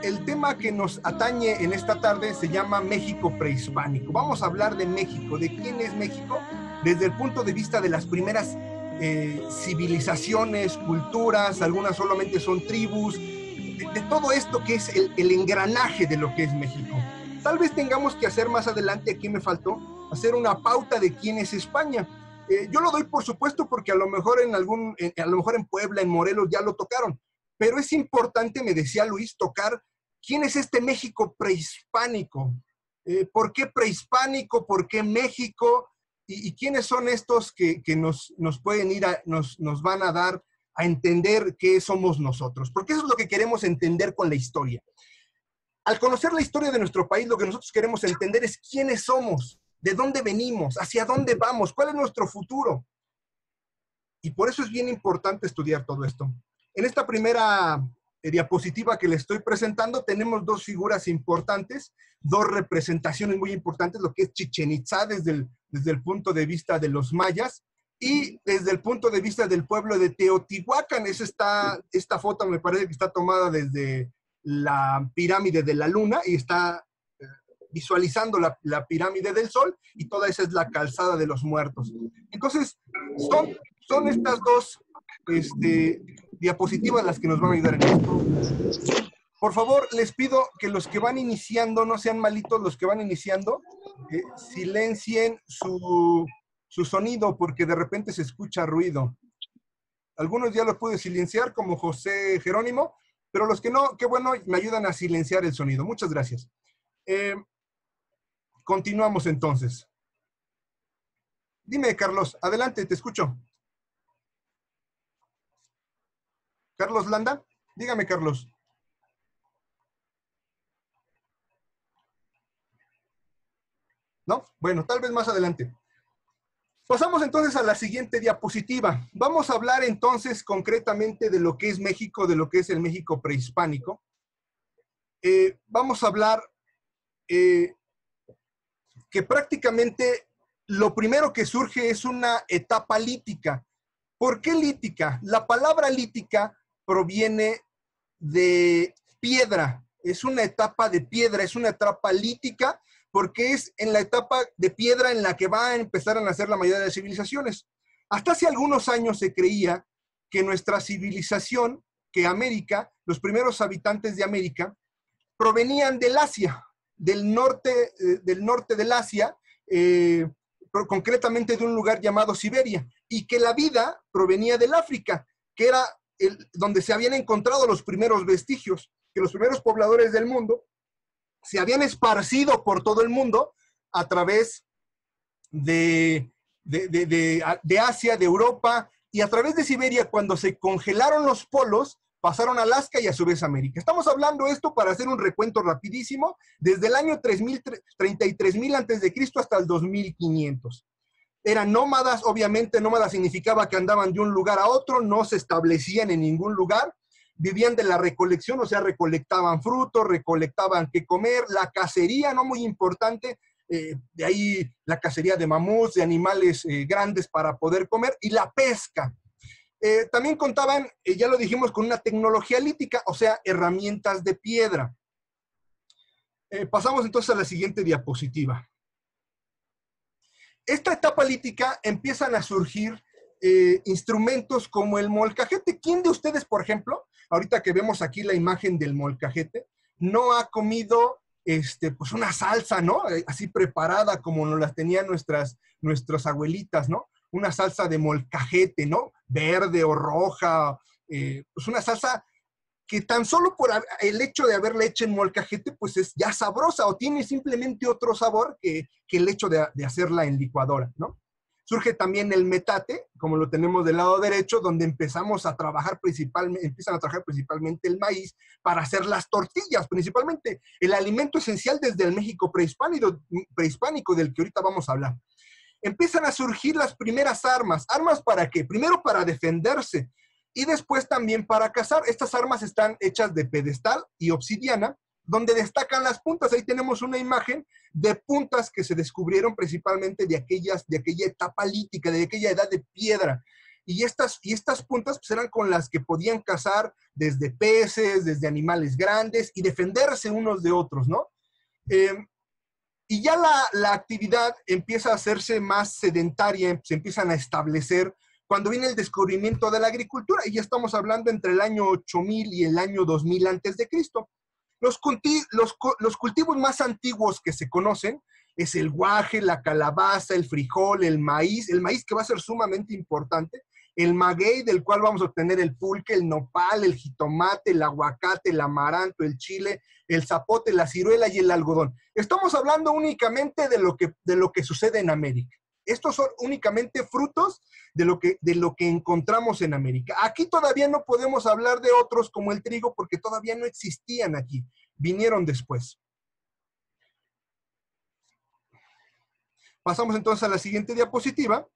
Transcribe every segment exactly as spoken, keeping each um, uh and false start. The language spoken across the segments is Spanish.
el tema que nos atañe en esta tarde se llama México prehispánico. Vamos a hablar de México, de quién es México, desde el punto de vista de las primeras eh, civilizaciones, culturas, algunas solamente son tribus, de, de todo esto que es el, el engranaje de lo que es México. Tal vez tengamos que hacer más adelante, aquí me faltó, hacer una pauta de quién es España. Eh, yo lo doy por supuesto porque a lo mejor en algún, en, a lo mejor en Puebla, en Morelos ya lo tocaron, pero es importante, me decía Luis, tocar quién es este México prehispánico, eh, por qué prehispánico, por qué México, y, y quiénes son estos que, que nos, nos pueden ir a, nos, nos van a dar a entender qué somos nosotros, porque eso es lo que queremos entender con la historia. Al conocer la historia de nuestro país, lo que nosotros queremos entender es quiénes somos, de dónde venimos, hacia dónde vamos, cuál es nuestro futuro. Y por eso es bien importante estudiar todo esto. En esta primera eh, diapositiva que les estoy presentando, tenemos dos figuras importantes, dos representaciones muy importantes, lo que es Chichén Itzá desde el, desde el punto de vista de los mayas y desde el punto de vista del pueblo de Teotihuacán. Es esta, esta foto me parece que está tomada desde la pirámide de la luna y está eh, visualizando la, la pirámide del sol, y toda esa es la calzada de los muertos. Entonces, son, son estas dos este, diapositivas las que nos van a ayudar en esto. Por favor, les pido que los que van iniciando, no sean malitos los que van iniciando, eh, silencien su, su sonido porque de repente se escucha ruido. Algunos ya los pude silenciar, como José Jerónimo, pero los que no, qué bueno, me ayudan a silenciar el sonido. Muchas gracias. Eh, continuamos entonces. Dime, Carlos, adelante, te escucho. Carlos Landa, dígame, Carlos. ¿No? Bueno, tal vez más adelante. Pasamos entonces a la siguiente diapositiva. Vamos a hablar entonces concretamente de lo que es México, de lo que es el México prehispánico. Eh, vamos a hablar eh, que prácticamente lo primero que surge es una etapa lítica. ¿Por qué lítica? La palabra lítica proviene de piedra. Es una etapa de piedra, es una etapa lítica, porque es en la etapa de piedra en la que va a empezar a nacer la mayoría de las civilizaciones. Hasta hace algunos años se creía que nuestra civilización, que América, los primeros habitantes de América, provenían del Asia, del norte, eh, del norte del Asia, eh, concretamente de un lugar llamado Siberia, y que la vida provenía del África, que era el, donde se habían encontrado los primeros vestigios, que los primeros pobladores del mundo se habían esparcido por todo el mundo a través de, de, de, de, de Asia, de Europa, y a través de Siberia, cuando se congelaron los polos, pasaron a Alaska y a su vez a América. Estamos hablando esto para hacer un recuento rapidísimo, desde el año tres mil, treinta y tres mil antes de Cristo hasta el dos mil quinientos. Eran nómadas, obviamente nómadas significaba que andaban de un lugar a otro, no se establecían en ningún lugar, vivían de la recolección, o sea, recolectaban frutos, recolectaban qué comer, la cacería, no muy importante, eh, de ahí la cacería de mamuts, de animales eh, grandes para poder comer, y la pesca. Eh, también contaban, eh, ya lo dijimos, con una tecnología lítica, o sea, herramientas de piedra. Eh, pasamos entonces a la siguiente diapositiva. Esta etapa lítica empiezan a surgir eh, instrumentos como el molcajete. ¿Quién de ustedes, por ejemplo, ahorita que vemos aquí la imagen del molcajete, no ha comido este, pues una salsa, ¿no? Así preparada como nos las tenían nuestras, nuestras abuelitas, ¿no? Una salsa de molcajete, ¿no? Verde o roja, eh, pues una salsa que tan solo por el hecho de haberla hecho en molcajete, pues es ya sabrosa, o tiene simplemente otro sabor que, que el hecho de, de hacerla en licuadora, ¿no? Surge también el metate, como lo tenemos del lado derecho, donde empezamos a trabajar principalmente, empiezan a trabajar principalmente el maíz para hacer las tortillas, principalmente el alimento esencial desde el México prehispánico, prehispánico del que ahorita vamos a hablar. Empiezan a surgir las primeras armas. ¿Armas para qué? Primero para defenderse y después también para cazar. Estas armas están hechas de pedestal y obsidiana, donde destacan las puntas. Ahí tenemos una imagen de puntas que se descubrieron principalmente de, aquellas, de aquella etapa lítica, de aquella edad de piedra. y estas, y estas puntas pues, eran con las que podían cazar desde peces, desde animales grandes y defenderse unos de otros, ¿no? Eh, y ya la, la actividad empieza a hacerse más sedentaria, se empiezan a establecer cuando viene el descubrimiento de la agricultura, y ya estamos hablando entre el año ocho mil y el año dos mil antes de Cristo. Los, los, los cultivos más antiguos que se conocen es el guaje, la calabaza, el frijol, el maíz, el maíz que va a ser sumamente importante, el maguey, del cual vamos a obtener el pulque, el nopal, el jitomate, el aguacate, el amaranto, el chile, el zapote, la ciruela y el algodón. Estamos hablando únicamente de lo que, de lo que sucede en América. Estos son únicamente frutos de lo, que, de lo que encontramos en América. Aquí todavía no podemos hablar de otros como el trigo porque todavía no existían aquí, vinieron después. Pasamos entonces a la siguiente diapositiva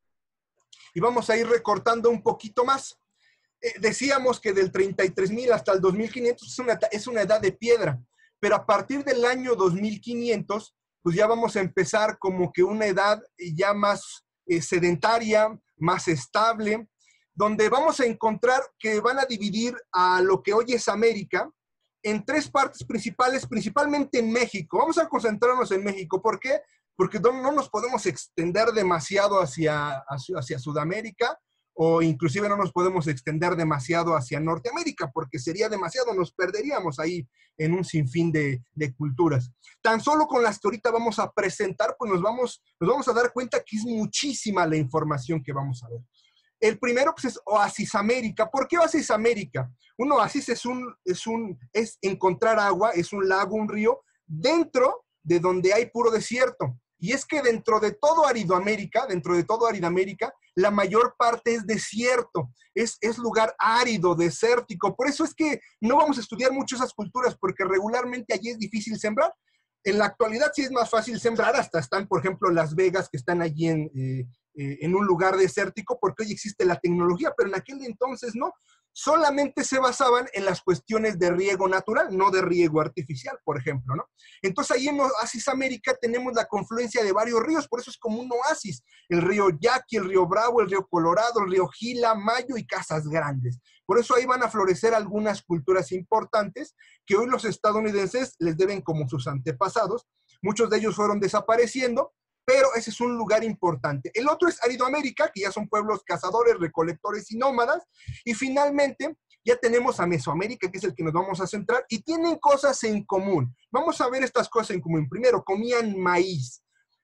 y vamos a ir recortando un poquito más. Eh, decíamos que del treinta y tres mil hasta el dos mil quinientos es una, es una edad de piedra, pero a partir del año dos mil quinientos pues ya vamos a empezar como que una edad ya más eh, sedentaria, más estable, donde vamos a encontrar que van a dividir a lo que hoy es América en tres partes principales, principalmente en México. Vamos a concentrarnos en México. ¿Por qué? Porque no, no nos podemos extender demasiado hacia, hacia, hacia Sudamérica, o inclusive no nos podemos extender demasiado hacia Norteamérica, porque sería demasiado, nos perderíamos ahí en un sinfín de, de culturas. Tan solo con las que ahorita vamos a presentar, pues nos vamos, nos vamos a dar cuenta que es muchísima la información que vamos a ver. El primero pues, es Oasis América. ¿Por qué Oasis América? Un oasis es, un, es, un, es encontrar agua, es un lago, un río, dentro de donde hay puro desierto. Y es que dentro de todo Aridoamérica, dentro de todo Aridoamérica, la mayor parte es desierto, es, es lugar árido, desértico. Por eso es que no vamos a estudiar mucho esas culturas, porque regularmente allí es difícil sembrar. En la actualidad sí es más fácil sembrar, hasta están, por ejemplo, Las Vegas, que están allí en, eh, eh, en un lugar desértico, porque hoy existe la tecnología, pero en aquel entonces no. Solamente se basaban en las cuestiones de riego natural, no de riego artificial, por ejemplo, ¿no? Entonces ahí en Oasis América tenemos la confluencia de varios ríos, por eso es como un oasis. El río Yaqui, el río Bravo, el río Colorado, el río Gila, Mayo y Casas Grandes. Por eso ahí van a florecer algunas culturas importantes que hoy los estadounidenses les deben como sus antepasados. Muchos de ellos fueron desapareciendo, pero ese es un lugar importante. El otro es Aridoamérica, que ya son pueblos cazadores, recolectores y nómadas. Y finalmente, ya tenemos a Mesoamérica, que es el que nos vamos a centrar, y tienen cosas en común. Vamos a ver estas cosas en común. Primero, comían maíz.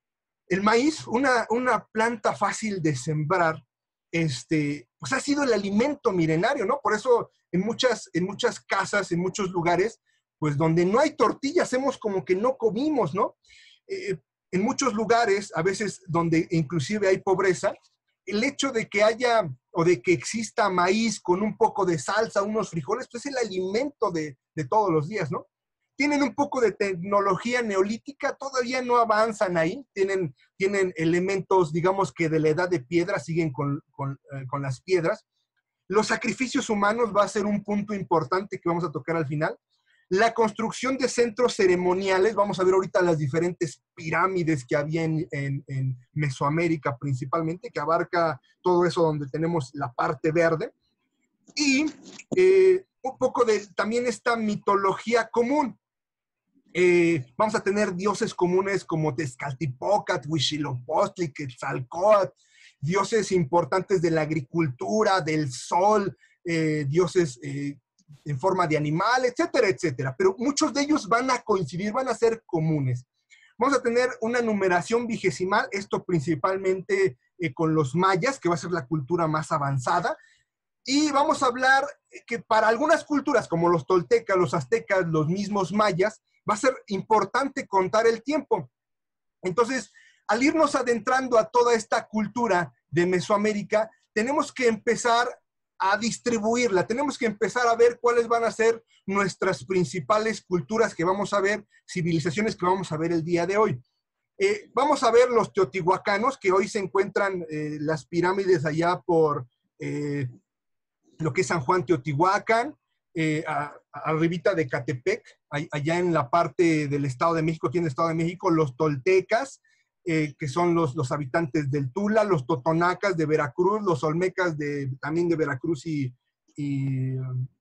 El maíz, una, una planta fácil de sembrar, este, pues ha sido el alimento milenario, ¿no? Por eso en muchas, en muchas casas, en muchos lugares, pues donde no hay tortilla, hacemos como que no comimos, ¿no? Eh, En muchos lugares, a veces donde inclusive hay pobreza, el hecho de que haya o de que exista maíz con un poco de salsa, unos frijoles, pues es el alimento de, de todos los días, ¿no? Tienen un poco de tecnología neolítica, todavía no avanzan ahí, tienen, tienen elementos, digamos que de la edad de piedra, siguen con, con, eh, con las piedras. Los sacrificios humanos va a ser un punto importante que vamos a tocar al final. La construcción de centros ceremoniales, vamos a ver ahorita las diferentes pirámides que había en, en, en Mesoamérica principalmente, que abarca todo eso donde tenemos la parte verde. Y eh, un poco de también esta mitología común. Eh, vamos a tener dioses comunes como Tezcatlipoca, Huitzilopochtli, Quetzalcóatl, dioses importantes de la agricultura, del sol, eh, dioses... Eh, en forma de animal, etcétera, etcétera. Pero muchos de ellos van a coincidir, van a ser comunes. Vamos a tener una numeración vigesimal, esto principalmente eh, con los mayas, que va a ser la cultura más avanzada. Y vamos a hablar que para algunas culturas, como los toltecas, los aztecas, los mismos mayas, va a ser importante contar el tiempo. Entonces, al irnos adentrando a toda esta cultura de Mesoamérica, tenemos que empezar a distribuirla. Tenemos que empezar a ver cuáles van a ser nuestras principales culturas que vamos a ver, civilizaciones que vamos a ver el día de hoy. Eh, vamos a ver los teotihuacanos, que hoy se encuentran eh, las pirámides allá por eh, lo que es San Juan Teotihuacán, eh, a, a, arribita de Catepec, a, allá en la parte del Estado de México, tiene el Estado de México, los toltecas, eh, que son los, los habitantes del Tula, los totonacas de Veracruz, los olmecas de, también de Veracruz y, y,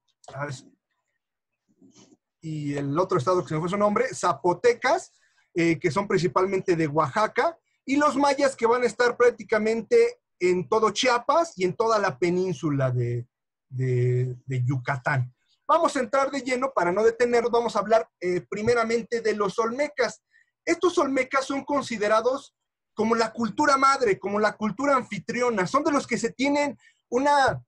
y el otro estado que se me fue su nombre, zapotecas, eh, que son principalmente de Oaxaca, y los mayas que van a estar prácticamente en todo Chiapas y en toda la península de, de, de Yucatán. Vamos a entrar de lleno, para no detenernos, vamos a hablar eh, primeramente de los olmecas. Estos olmecas son considerados como la cultura madre, como la cultura anfitriona, son de los que se tienen una,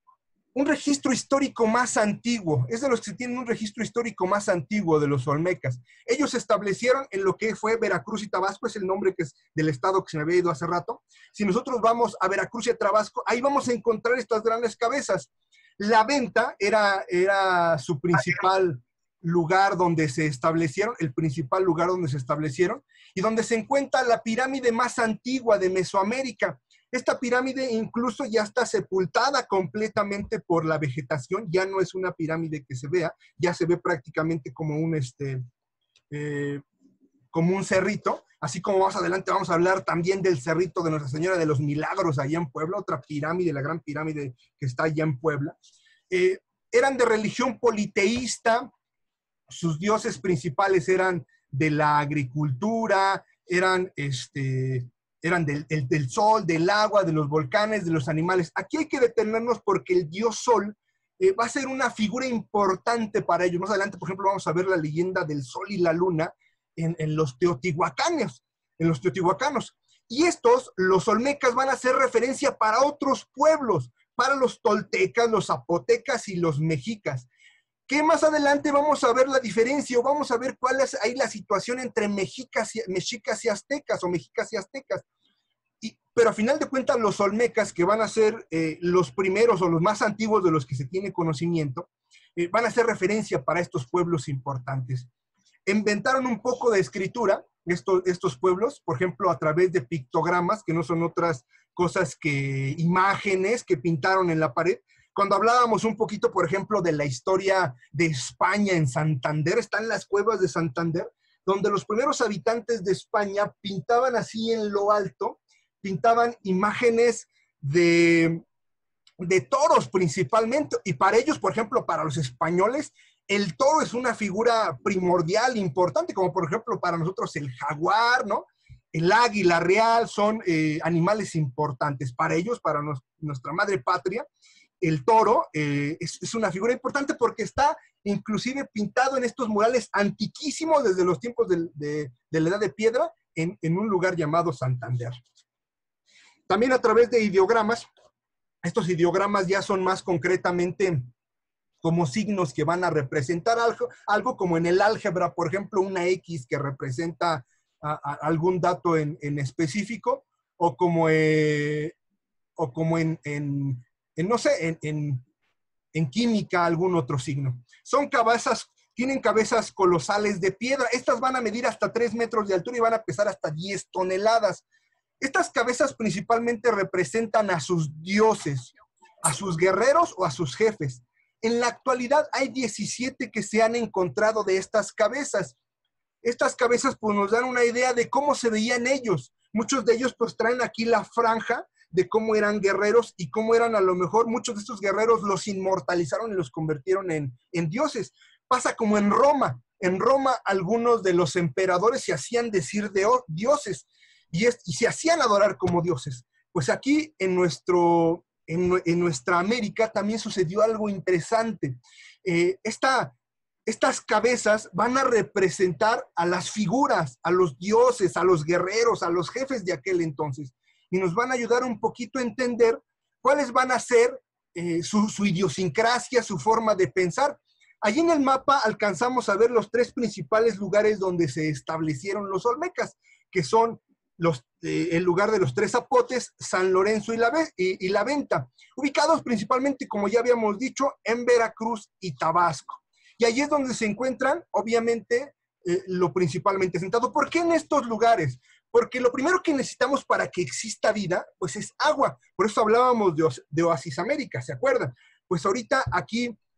un registro histórico más antiguo, es de los que se tienen un registro histórico más antiguo de los olmecas. Ellos se establecieron en lo que fue Veracruz y Tabasco, es el nombre que es del estado que se me había ido hace rato. Si nosotros vamos a Veracruz y a Tabasco, ahí vamos a encontrar estas grandes cabezas. La Venta era, era su principal lugar donde se establecieron, el principal lugar donde se establecieron, y donde se encuentra la pirámide más antigua de Mesoamérica. Esta pirámide incluso ya está sepultada completamente por la vegetación, ya no es una pirámide que se vea, ya se ve prácticamente como un, este, eh, como un cerrito, así como más adelante vamos a hablar también del cerrito de Nuestra Señora de los Milagros allá en Puebla, otra pirámide, la gran pirámide que está allá en Puebla. Eh, eran de religión politeísta, sus dioses principales eran de la agricultura, eran, este, eran del, el, del sol, del agua, de los volcanes, de los animales. Aquí hay que detenernos porque el dios Sol eh, va a ser una figura importante para ellos. Más adelante, por ejemplo, vamos a ver la leyenda del sol y la luna en, en los teotihuacanos, en los teotihuacanos. Y estos, los olmecas, van a hacer referencia para otros pueblos, para los toltecas, los zapotecas y los mexicas. Que más adelante vamos a ver la diferencia o vamos a ver cuál es ahí la situación entre mexicas y, mexicas y aztecas o mexicas y aztecas. Y, pero a final de cuentas los olmecas, que van a ser eh, los primeros o los más antiguos de los que se tiene conocimiento, eh, van a hacer referencia para estos pueblos importantes. Inventaron un poco de escritura estos, estos pueblos, por ejemplo, a través de pictogramas, que no son otras cosas que imágenes que pintaron en la pared. Cuando hablábamos un poquito, por ejemplo, de la historia de España en Santander, están las cuevas de Santander, donde los primeros habitantes de España pintaban así en lo alto, pintaban imágenes de, de toros principalmente, y para ellos, por ejemplo, para los españoles, el toro es una figura primordial, importante, como por ejemplo para nosotros el jaguar, ¿no? El águila real son eh, animales importantes. Para ellos, para nos, nuestra madre patria, el toro eh, es, es una figura importante porque está inclusive pintado en estos murales antiquísimos desde los tiempos de, de, de la Edad de Piedra en, en un lugar llamado Santander. También a través de ideogramas, estos ideogramas ya son más concretamente como signos que van a representar algo, algo como en el álgebra, por ejemplo, una X que representa a, a algún dato en, en específico, o como, eh, o como en... en En, no sé, en, en, en química, algún otro signo. Son cabezas, tienen cabezas colosales de piedra. Estas van a medir hasta tres metros de altura y van a pesar hasta diez toneladas. Estas cabezas principalmente representan a sus dioses, a sus guerreros o a sus jefes. En la actualidad hay diecisiete que se han encontrado de estas cabezas. Estas cabezas pues nos dan una idea de cómo se veían ellos. Muchos de ellos pues traen aquí la franja de cómo eran guerreros y cómo eran a lo mejor muchos de estos guerreros los inmortalizaron y los convirtieron en, en dioses. Pasa como en Roma. En Roma algunos de los emperadores se hacían decir de dioses y, es, y se hacían adorar como dioses. Pues aquí en, nuestro, en, en nuestra América también sucedió algo interesante. Eh, esta, estas cabezas van a representar a las figuras, a los dioses, a los guerreros, a los jefes de aquel entonces. Y nos van a ayudar un poquito a entender cuáles van a ser eh, su, su idiosincrasia, su forma de pensar. Allí en el mapa alcanzamos a ver los tres principales lugares donde se establecieron los olmecas, que son los, eh, el lugar de los Tres Zapotes, San Lorenzo y la, y, y la Venta, ubicados principalmente, como ya habíamos dicho, en Veracruz y Tabasco. Y allí es donde se encuentran, obviamente, eh, lo principalmente sentado. ¿Por qué en estos lugares? Porque lo primero que necesitamos para que exista vida, pues es agua. Por eso hablábamos de, de Oasis América, ¿se acuerdan? Pues ahorita aquí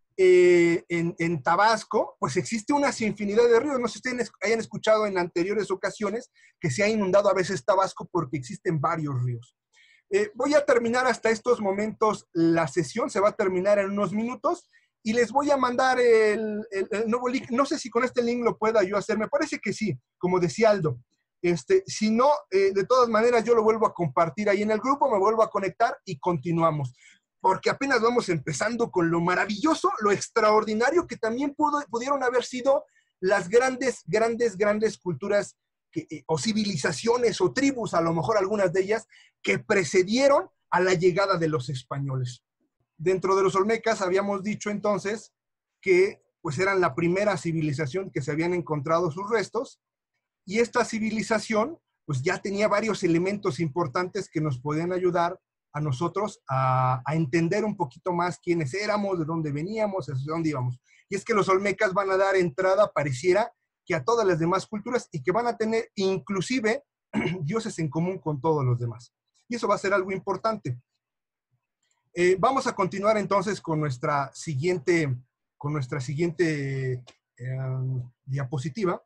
eh, en, en Tabasco, pues existe una infinidad de ríos. No sé si ustedes hayan escuchado en anteriores ocasiones que se ha inundado a veces Tabasco porque existen varios ríos. Eh, voy a terminar hasta estos momentos la sesión, se va a terminar en unos minutos y les voy a mandar el, el, el nuevo link. No sé si con este link lo pueda yo hacer, me parece que sí, como decía Aldo. Este, si no, eh, de todas maneras yo lo vuelvo a compartir ahí en el grupo, me vuelvo a conectar y continuamos. Porque apenas vamos empezando con lo maravilloso, lo extraordinario que también pudo, pudieron haber sido las grandes, grandes, grandes culturas que, eh, o civilizaciones o tribus, a lo mejor algunas de ellas, que precedieron a la llegada de los españoles. Dentro de los olmecas habíamos dicho entonces que pues eran la primera civilización que se habían encontrado sus restos, y esta civilización pues ya tenía varios elementos importantes que nos podían ayudar a nosotros a, a entender un poquito más quiénes éramos, de dónde veníamos, hacia dónde íbamos. Y es que los olmecas van a dar entrada, pareciera, que a todas las demás culturas, y que van a tener inclusive dioses en común con todos los demás. Y eso va a ser algo importante. Eh, vamos a continuar entonces con nuestra siguiente, con nuestra siguiente eh, diapositiva.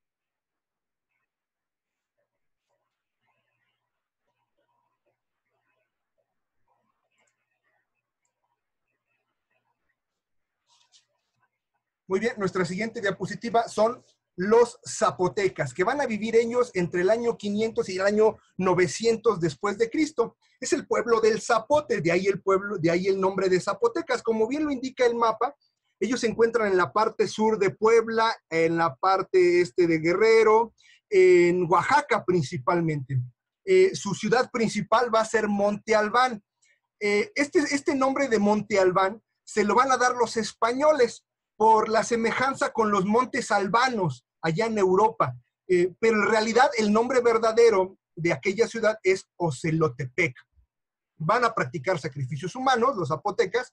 Muy bien, nuestra siguiente diapositiva son los zapotecas, que van a vivir ellos entre el año quinientos y el año novecientos después de Cristo. Es el pueblo del zapote, de ahí el pueblo, de ahí el nombre de zapotecas. Como bien lo indica el mapa, ellos se encuentran en la parte sur de Puebla, en la parte este de Guerrero, en Oaxaca principalmente. Eh, su ciudad principal va a ser Monte Albán. Eh, este, este nombre de Monte Albán se lo van a dar los españoles por la semejanza con los montes albanos allá en Europa. Eh, pero en realidad el nombre verdadero de aquella ciudad es Ocelotepec. Van a practicar sacrificios humanos, los zapotecas,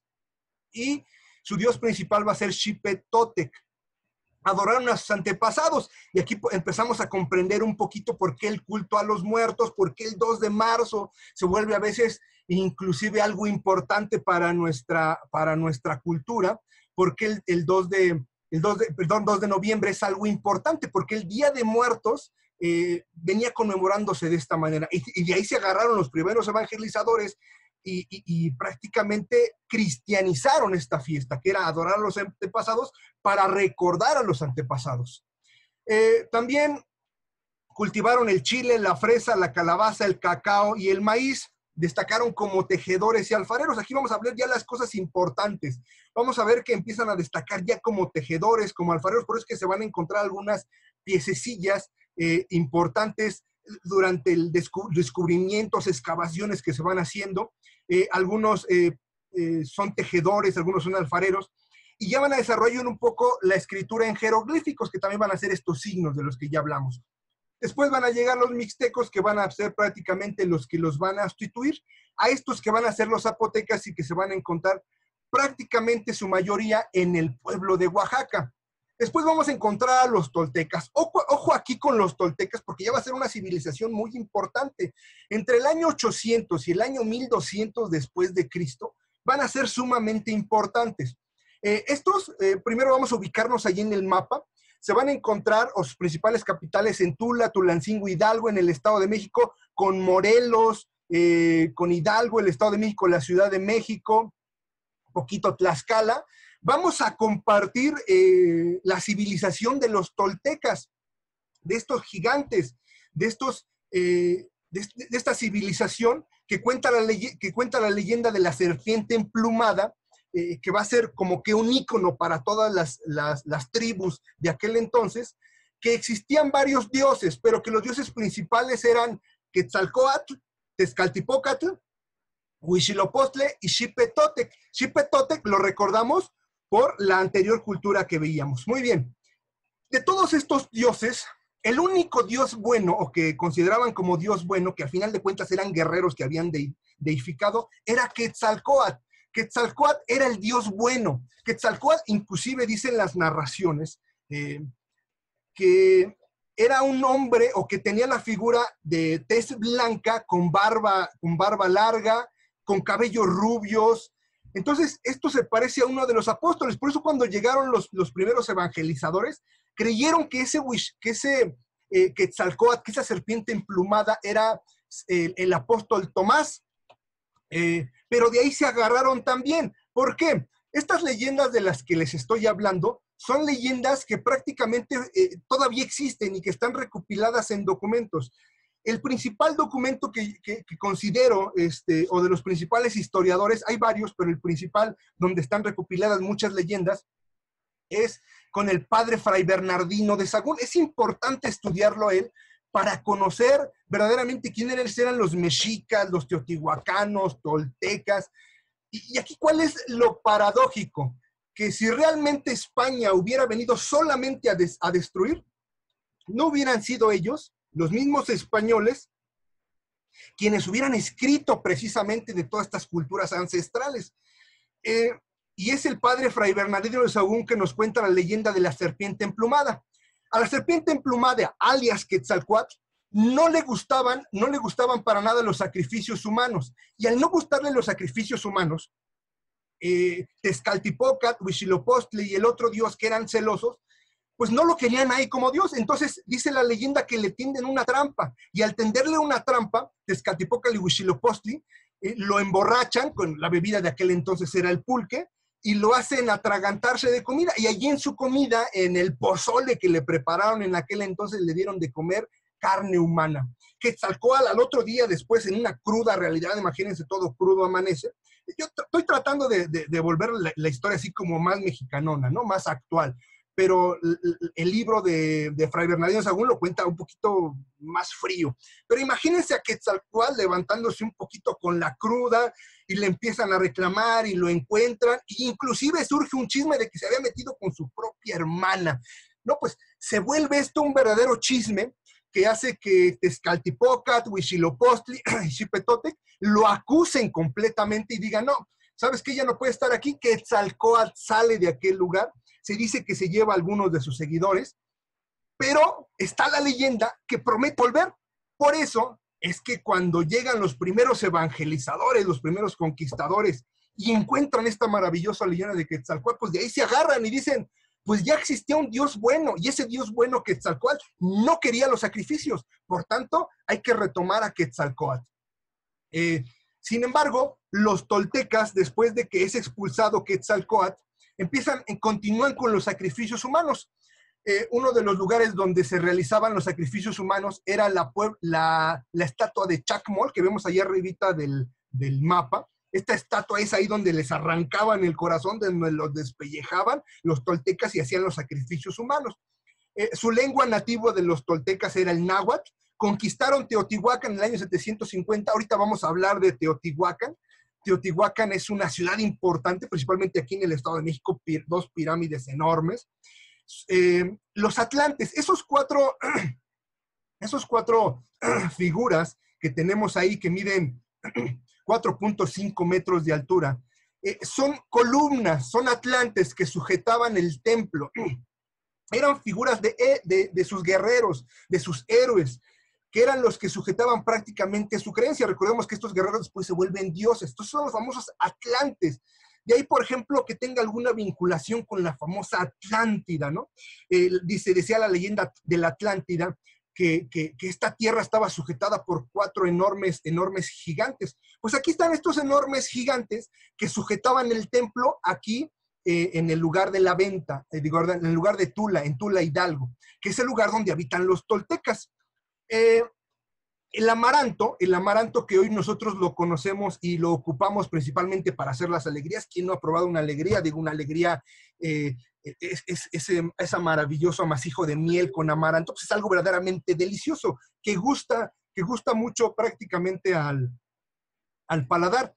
y su dios principal va a ser Xipetotec. Adoraron a sus antepasados, y aquí empezamos a comprender un poquito por qué el culto a los muertos, por qué el dos de marzo se vuelve a veces inclusive algo importante para nuestra, para nuestra cultura, porque el, el, dos de, el dos de, perdón, dos de noviembre es algo importante, porque el Día de Muertos eh, venía conmemorándose de esta manera, y, y de ahí se agarraron los primeros evangelizadores y, y, y prácticamente cristianizaron esta fiesta, que era adorar a los antepasados para recordar a los antepasados. Eh, también cultivaron el chile, la fresa, la calabaza, el cacao y el maíz. Destacaron como tejedores y alfareros. Aquí vamos a ver ya las cosas importantes. Vamos a ver que empiezan a destacar ya como tejedores, como alfareros, por eso es que se van a encontrar algunas piececillas eh, importantes durante el descub descubrimientos, excavaciones que se van haciendo. Eh, algunos eh, eh, son tejedores, algunos son alfareros, y ya van a desarrollar un poco la escritura en jeroglíficos, que también van a ser estos signos de los que ya hablamos. Después van a llegar los mixtecos, que van a ser prácticamente los que los van a sustituir a estos que van a ser los zapotecas y que se van a encontrar prácticamente su mayoría en el pueblo de Oaxaca. Después vamos a encontrar a los toltecas. Ojo, ojo aquí con los toltecas, porque ya va a ser una civilización muy importante. Entre el año ochocientos y el año mil doscientos después de Cristo van a ser sumamente importantes. Eh, estos, eh, primero vamos a ubicarnos allí en el mapa. Se van a encontrar sus principales capitales en Tula, Tulancingo, Hidalgo, en el Estado de México, con Morelos, eh, con Hidalgo, el Estado de México, la Ciudad de México, poquito Tlaxcala. Vamos a compartir eh, la civilización de los toltecas, de estos gigantes, de, estos, eh, de, de esta civilización que cuenta, la que cuenta la leyenda de la serpiente emplumada, Eh, que va a ser como que un ícono para todas las, las, las tribus de aquel entonces, que existían varios dioses, pero que los dioses principales eran Quetzalcóatl, Tezcaltipócatl, Huitzilopochtli y Xipetotec. Xipetotec lo recordamos por la anterior cultura que veíamos. Muy bien. De todos estos dioses, el único dios bueno, o que consideraban como dios bueno, que al final de cuentas eran guerreros que habían de, deificado, era Quetzalcóatl. Quetzalcóatl era el dios bueno. Quetzalcóatl, inclusive dicen las narraciones, eh, que era un hombre o que tenía la figura de tez blanca, con barba, con barba larga, con cabellos rubios, Entonces, esto se parece a uno de los apóstoles. Por eso cuando llegaron los, los primeros evangelizadores, creyeron que ese, que ese eh, Quetzalcóatl, que esa serpiente emplumada era eh, el apóstol Tomás. Eh, pero de ahí se agarraron también. ¿Por qué? Estas leyendas de las que les estoy hablando son leyendas que prácticamente eh, todavía existen y que están recopiladas en documentos. El principal documento que, que, que considero, este, o de los principales historiadores, hay varios, pero el principal, donde están recopiladas muchas leyendas, es con el padre Fray Bernardino de Sahagún. Es importante estudiarlo a él para conocer verdaderamente quiénes eran los mexicas, los teotihuacanos, toltecas. Y, y aquí, ¿cuál es lo paradójico? Que si realmente España hubiera venido solamente a, des, a destruir, no hubieran sido ellos, los mismos españoles, quienes hubieran escrito precisamente de todas estas culturas ancestrales. Eh, y es el padre Fray Bernardino de Sahagún que nos cuenta la leyenda de la serpiente emplumada. A la serpiente emplumada, alias Quetzalcóatl, no le gustaban, no le gustaban para nada los sacrificios humanos. Y al no gustarle los sacrificios humanos, eh, Tezcatlipoca, Huitzilopochtli y el otro dios que eran celosos, pues no lo querían ahí como Dios. Entonces dice la leyenda que le tienden una trampa, y al tenderle una trampa, Tezcatlipoca y Huitzilopochtli eh, lo emborrachan con la bebida de aquel entonces era el pulque, y lo hacen atragantarse de comida, y allí en su comida, en el pozole que le prepararon en aquel entonces, le dieron de comer carne humana. Quetzalcóatl al otro día después, en una cruda realidad, imagínense, todo crudo amanece. Yo estoy tratando de, de, de volver la, la historia así como más mexicanona, ¿no? Más actual. Pero el libro de, de Fray Bernardino de Sahagún lo cuenta un poquito más frío. Pero imagínense a Quetzalcóatl levantándose un poquito con la cruda, y le empiezan a reclamar y lo encuentran, e inclusive surge un chisme de que se había metido con su propia hermana. No, pues se vuelve esto un verdadero chisme que hace que Tezcatlipoca, Huitzilopochtli y Xipetotec lo acusen completamente y digan, no, ¿sabes qué? Ya no puede estar aquí. Quetzalcóatl sale de aquel lugar. Se dice que se lleva a algunos de sus seguidores, pero está la leyenda que promete volver. Por eso es que cuando llegan los primeros evangelizadores, los primeros conquistadores, y encuentran esta maravillosa leyenda de Quetzalcóatl, pues de ahí se agarran y dicen, pues ya existía un Dios bueno, y ese Dios bueno, Quetzalcóatl, no quería los sacrificios. Por tanto, hay que retomar a Quetzalcóatl. Eh, sin embargo, los toltecas, después de que es expulsado Quetzalcóatl, empiezan, continúan con los sacrificios humanos. Eh, uno de los lugares donde se realizaban los sacrificios humanos era la, la, la estatua de Chacmol, que vemos allá arribita del, del mapa. Esta estatua es ahí donde les arrancaban el corazón, donde los despellejaban los toltecas y hacían los sacrificios humanos. Eh, su lengua nativa de los toltecas era el náhuatl. Conquistaron Teotihuacán en el año setecientos cincuenta. Ahorita vamos a hablar de Teotihuacán. Teotihuacán es una ciudad importante, principalmente aquí en el Estado de México, pir, dos pirámides enormes. Eh, los atlantes, esos cuatro, esos cuatro figuras que tenemos ahí que miden cuatro punto cinco metros de altura, eh, son columnas, son atlantes que sujetaban el templo. Eran figuras de, de, de sus guerreros, de sus héroes, que eran los que sujetaban prácticamente su creencia. Recordemos que estos guerreros después se vuelven dioses. Estos son los famosos atlantes. De ahí, por ejemplo, que tenga alguna vinculación con la famosa Atlántida, ¿no? Eh, dice, decía la leyenda de la Atlántida que, que, que esta tierra estaba sujetada por cuatro enormes, enormes gigantes. Pues aquí están estos enormes gigantes que sujetaban el templo aquí, eh, en el lugar de la venta, eh, digo, en el lugar de Tula, en Tula Hidalgo, que es el lugar donde habitan los toltecas. Eh, el amaranto, el amaranto que hoy nosotros lo conocemos y lo ocupamos principalmente para hacer las alegrías. ¿Quién no ha probado una alegría? Digo, una alegría, eh, es, es, ese, ese maravilloso amasijo de miel con amaranto, pues es algo verdaderamente delicioso, que gusta, que gusta mucho prácticamente al, al paladar.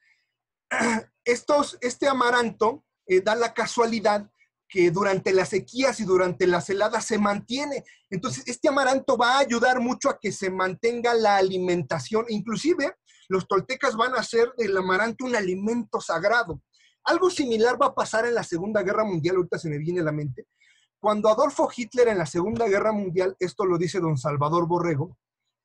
Estos, este amaranto eh, da la casualidad que durante las sequías y durante las heladas se mantiene. Entonces, este amaranto va a ayudar mucho a que se mantenga la alimentación. Inclusive, los toltecas van a hacer del amaranto un alimento sagrado. Algo similar va a pasar en la Segunda Guerra Mundial, ahorita se me viene a la mente. Cuando Adolfo Hitler en la Segunda Guerra Mundial, esto lo dice don Salvador Borrego,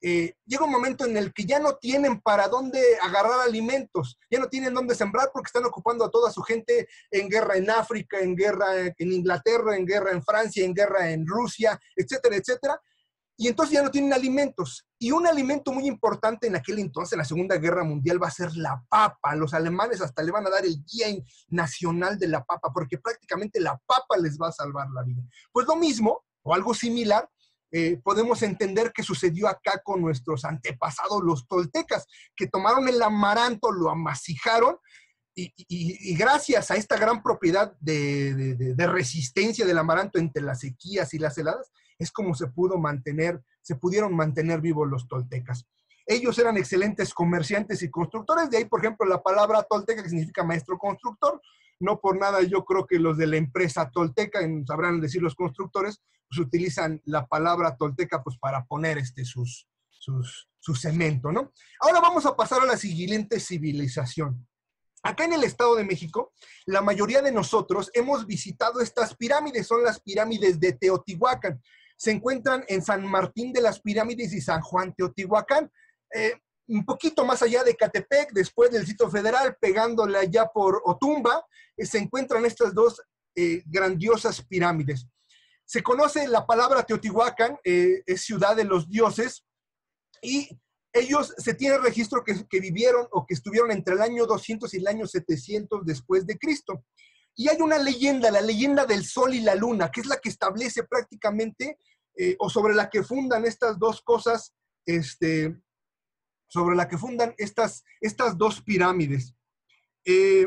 eh, llega un momento en el que ya no tienen para dónde agarrar alimentos, ya no tienen dónde sembrar porque están ocupando a toda su gente en guerra en África, en guerra en Inglaterra, en guerra en Francia, en guerra en Rusia, etcétera, etcétera. Y entonces ya no tienen alimentos. Y un alimento muy importante en aquel entonces, en la Segunda Guerra Mundial, va a ser la papa. Los alemanes hasta le van a dar el Día Nacional de la Papa, porque prácticamente la papa les va a salvar la vida. Pues lo mismo, o algo similar, eh, podemos entender que sucedió acá con nuestros antepasados, los toltecas, que tomaron el amaranto, lo amasijaron, y, y, y gracias a esta gran propiedad de, de, de, de resistencia del amaranto entre las sequías y las heladas, es como se pudo mantener, se pudieron mantener vivos los toltecas. Ellos eran excelentes comerciantes y constructores, de ahí, por ejemplo, la palabra tolteca, que significa maestro constructor. No por nada yo creo que los de la empresa tolteca, sabrán decir los constructores, pues utilizan la palabra tolteca pues para poner este, sus, sus, su cemento, ¿no? Ahora vamos a pasar a la siguiente civilización. Acá en el Estado de México, la mayoría de nosotros hemos visitado estas pirámides, son las pirámides de Teotihuacán. Se encuentran en San Martín de las Pirámides y San Juan Teotihuacán, eh, un poquito más allá de Catepec, después del Distrito Federal, pegándole allá por Otumba, eh, se encuentran estas dos eh, grandiosas pirámides. Se conoce la palabra Teotihuacán, eh, es ciudad de los dioses, y ellos se tiene registro que, que vivieron o que estuvieron entre el año doscientos y el año setecientos después de Cristo. Y hay una leyenda, la leyenda del sol y la luna, que es la que establece prácticamente, eh, o sobre la que fundan estas dos cosas, este, sobre la que fundan estas, estas dos pirámides. Eh,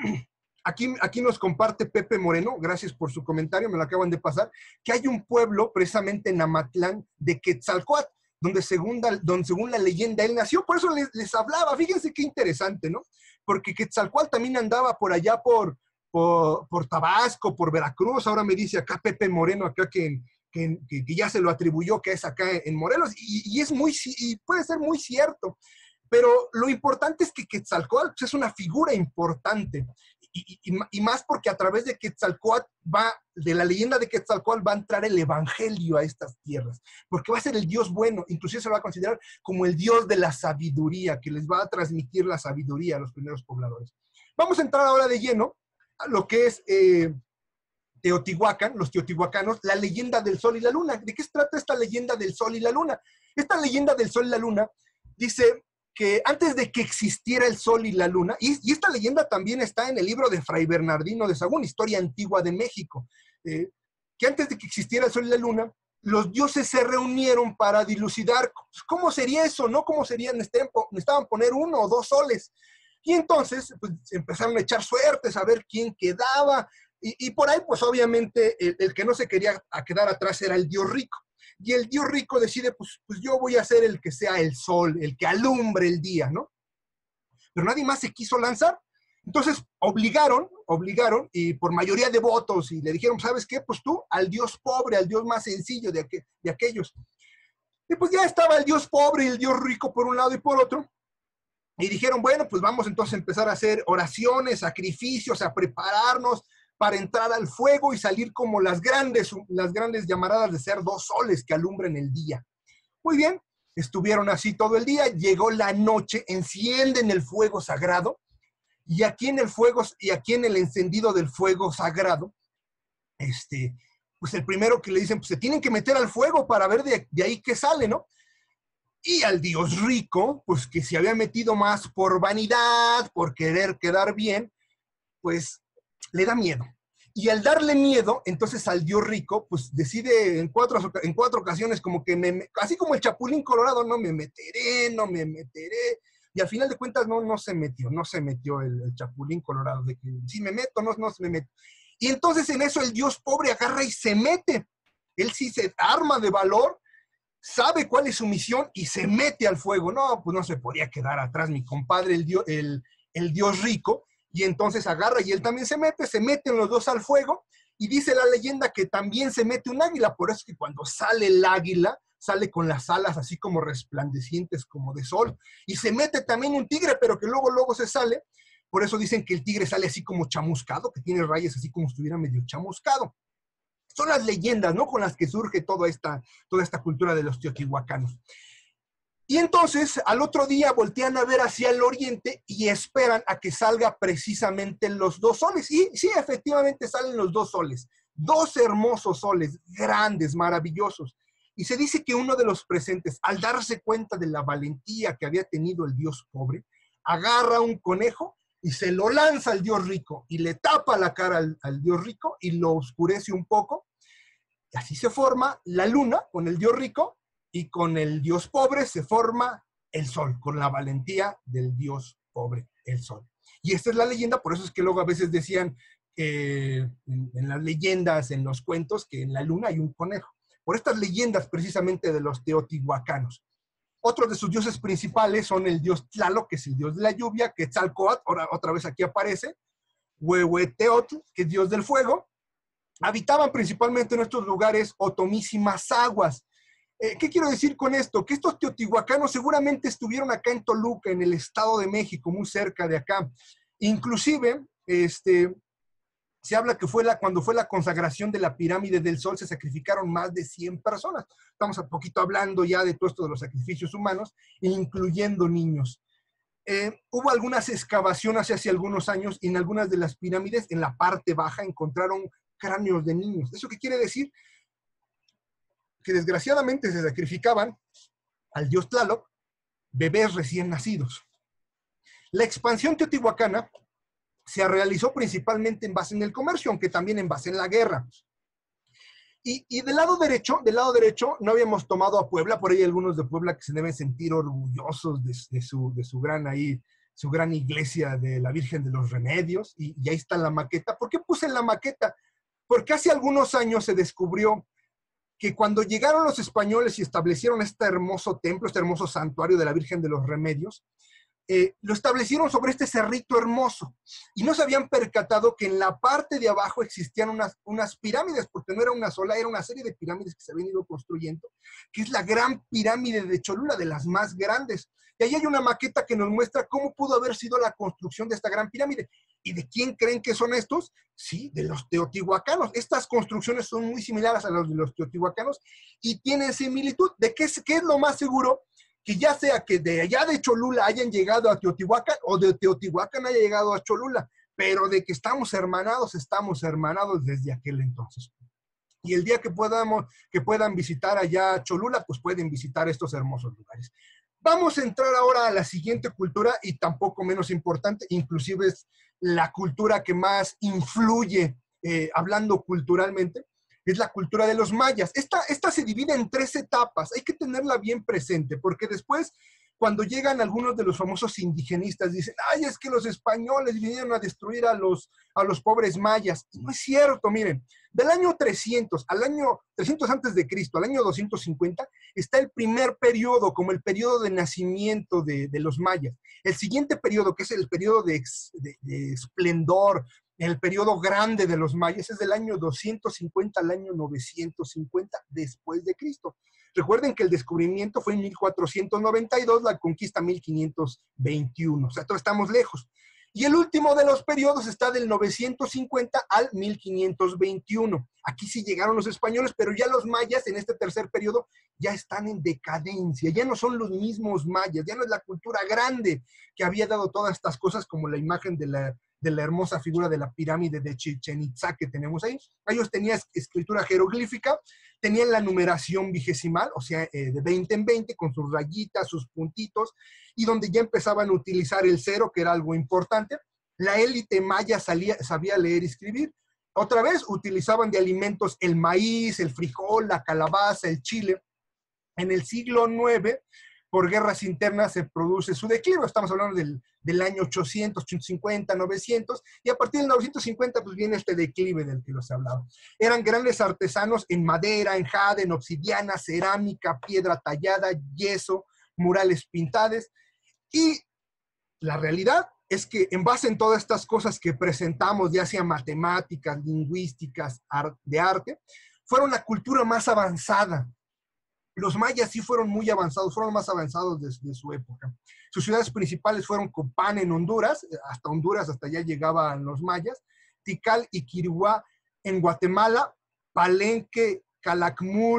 aquí, aquí nos comparte Pepe Moreno, gracias por su comentario, me lo acaban de pasar, que hay un pueblo precisamente en Amatlán de Quetzalcóatl, donde según, donde según la leyenda él nació, por eso les, les hablaba, fíjense qué interesante, ¿no? Porque Quetzalcóatl también andaba por allá por, por, por Tabasco, por Veracruz, ahora me dice acá Pepe Moreno, acá que, que, que, que ya se lo atribuyó, que es acá en Morelos, y, y es muy, y puede ser muy cierto, pero lo importante es que Quetzalcóatl pues, es una figura importante, y, y, y más porque a través de Quetzalcóatl va, de la leyenda de Quetzalcóatl va a entrar el evangelio a estas tierras, porque va a ser el Dios bueno, inclusive se lo va a considerar como el Dios de la sabiduría, que les va a transmitir la sabiduría a los primeros pobladores. Vamos a entrar ahora de lleno a lo que es eh, Teotihuacán, los teotihuacanos, la leyenda del sol y la luna. ¿De qué se trata esta leyenda del sol y la luna? Esta leyenda del sol y la luna dice que antes de que existiera el sol y la luna, y, y esta leyenda también está en el libro de Fray Bernardino de Sahagún, Historia Antigua de México, eh, que antes de que existiera el sol y la luna, los dioses se reunieron para dilucidar cómo sería eso, ¿no? ¿Cómo serían? Necesitaban poner uno o dos soles. Y entonces pues, empezaron a echar suertes a ver quién quedaba, y, y por ahí pues obviamente el, el que no se quería a quedar atrás era el dios rico. Y el dios rico decide, pues, pues yo voy a ser el que sea el sol, el que alumbre el día, ¿no? Pero nadie más se quiso lanzar. Entonces obligaron, obligaron, y por mayoría de votos, y le dijeron, ¿sabes qué? Pues tú, al dios pobre, al dios más sencillo de, aqu de aquellos. Y pues ya estaba el dios pobre y el dios rico por un lado y por otro. Y dijeron, bueno, pues vamos entonces a empezar a hacer oraciones, sacrificios, a prepararnos para entrar al fuego y salir como las grandes, las grandes llamaradas de ser dos soles que alumbren el día. Muy bien, estuvieron así todo el día, llegó la noche, encienden el fuego sagrado, y aquí en el fuego, y aquí en el encendido del fuego sagrado, este, pues el primero que le dicen, pues se tienen que meter al fuego para ver de, de ahí qué sale, ¿no? Y al dios rico, pues que se había metido más por vanidad, por querer quedar bien, pues le da miedo. Y al darle miedo, entonces al dios rico, pues decide en cuatro, en cuatro ocasiones como que, me, así como el Chapulín Colorado, no me meteré, no me meteré. Y al final de cuentas no, no se metió, no se metió el, el Chapulín Colorado, de que si me meto, no, no se me meto. Y entonces en eso el dios pobre agarra y se mete. Él sí se arma de valor, sabe cuál es su misión y se mete al fuego. No, pues no se podía quedar atrás mi compadre, el dios, el, el dios rico. Y entonces agarra y él también se mete, se meten los dos al fuego, y dice la leyenda que también se mete un águila, por eso es que cuando sale el águila, sale con las alas así como resplandecientes como de sol, y se mete también un tigre, pero que luego, luego se sale, por eso dicen que el tigre sale así como chamuscado, que tiene rayas así como si estuviera medio chamuscado. Son las leyendas, ¿no?, con las que surge toda esta, toda esta cultura de los teotihuacanos. Y entonces al otro día voltean a ver hacia el oriente y esperan a que salga precisamente los dos soles. Y sí, efectivamente salen los dos soles, dos hermosos soles, grandes, maravillosos. Y se dice que uno de los presentes, al darse cuenta de la valentía que había tenido el dios pobre, agarra un conejo y se lo lanza al dios rico y le tapa la cara al, al dios rico y lo oscurece un poco. Y así se forma la luna con el dios rico, y con el dios pobre se forma el sol, con la valentía del dios pobre, el sol. Y esta es la leyenda, por eso es que luego a veces decían eh, en, en las leyendas, en los cuentos, que en la luna hay un conejo. Por estas leyendas precisamente de los teotihuacanos. Otros de sus dioses principales son el dios Tlaloc, que es el dios de la lluvia, Quetzalcóatl, ahora otra vez aquí aparece, Huehueteotl, que es dios del fuego. Habitaban principalmente en estos lugares otomísimas aguas. Eh, ¿Qué quiero decir con esto? Que estos teotihuacanos seguramente estuvieron acá en Toluca, en el Estado de México, muy cerca de acá. Inclusive, este, se habla que fue la, cuando fue la consagración de la pirámide del Sol, se sacrificaron más de cien personas. Estamos un poquito hablando ya de todo esto de los sacrificios humanos, incluyendo niños. Eh, hubo algunas excavaciones hace algunos años y en algunas de las pirámides, en la parte baja, encontraron cráneos de niños. ¿Eso qué quiere decir? Que desgraciadamente se sacrificaban al dios Tlaloc bebés recién nacidos. La expansión teotihuacana se realizó principalmente en base en el comercio, aunque también en base en la guerra. Y, y del lado derecho, del lado derecho, no habíamos tomado a Puebla, por ahí hay algunos de Puebla que se deben sentir orgullosos de, de, su, de su gran ahí, su gran iglesia de la Virgen de los Remedios, y, y ahí está la maqueta. ¿Por qué puse la maqueta? Porque hace algunos años se descubrió que cuando llegaron los españoles y establecieron este hermoso templo, este hermoso santuario de la Virgen de los Remedios, eh, lo establecieron sobre este cerrito hermoso y no se habían percatado que en la parte de abajo existían unas, unas pirámides, porque no era una sola, era una serie de pirámides que se habían ido construyendo, que es la gran pirámide de Cholula, de las más grandes. Y ahí hay una maqueta que nos muestra cómo pudo haber sido la construcción de esta gran pirámide. ¿Y de quién creen que son estos? Sí, de los teotihuacanos. Estas construcciones son muy similares a las de los teotihuacanos y tienen similitud. ¿De qué es, qué es lo más seguro? Que ya sea que de allá de Cholula hayan llegado a Teotihuacán o de Teotihuacán haya llegado a Cholula, pero de que estamos hermanados, estamos hermanados desde aquel entonces. Y el día que, podamos, que puedan visitar allá Cholula, pues pueden visitar estos hermosos lugares. Vamos a entrar ahora a la siguiente cultura y tampoco menos importante, inclusive es la cultura que más influye, eh, hablando culturalmente, es la cultura de los mayas. Esta, esta se divide en tres etapas, hay que tenerla bien presente, porque después, cuando llegan algunos de los famosos indigenistas, dicen, ay, es que los españoles vinieron a destruir a los, a los pobres mayas. Y no es cierto, miren, del año trescientos al año trescientos antes de Cristo, al año doscientos cincuenta, está el primer periodo, como el periodo de nacimiento de, de los mayas. El siguiente periodo, que es el periodo de, de, de esplendor, el periodo grande de los mayas, es del año doscientos cincuenta al año novecientos cincuenta después de Cristo. Recuerden que el descubrimiento fue en mil cuatrocientos noventa y dos, la conquista mil quinientos veintiuno, o sea, todavía estamos lejos. Y el último de los periodos está del novecientos cincuenta al mil quinientos veintiuno. Aquí sí llegaron los españoles, pero ya los mayas en este tercer periodo ya están en decadencia, ya no son los mismos mayas, ya no es la cultura grande que había dado todas estas cosas, como la imagen de la, de la hermosa figura de la pirámide de Chichén Itzá que tenemos ahí. Ellos tenían escritura jeroglífica, tenían la numeración vigesimal, o sea, eh, de veinte en veinte, con sus rayitas, sus puntitos, y donde ya empezaban a utilizar el cero, que era algo importante. La élite maya salía, sabía leer y escribir. Otra vez utilizaban de alimentos el maíz, el frijol, la calabaza, el chile. En el siglo nueve, por guerras internas, se produce su declive. Estamos hablando del, del año ochocientos, ochocientos cincuenta, novecientos, y a partir del novecientos cincuenta pues viene este declive del que los hablaba. Eran grandes artesanos en madera, en jade, en obsidiana, cerámica, piedra tallada, yeso, murales pintados, y la realidad es que en base en todas estas cosas que presentamos, ya sea matemáticas, lingüísticas, de arte, fueron la cultura más avanzada. Los mayas sí fueron muy avanzados, fueron más avanzados desde su época. Sus ciudades principales fueron Copán en Honduras, hasta Honduras, hasta allá llegaban los mayas, Tikal y Quiriguá en Guatemala, Palenque, Calakmul,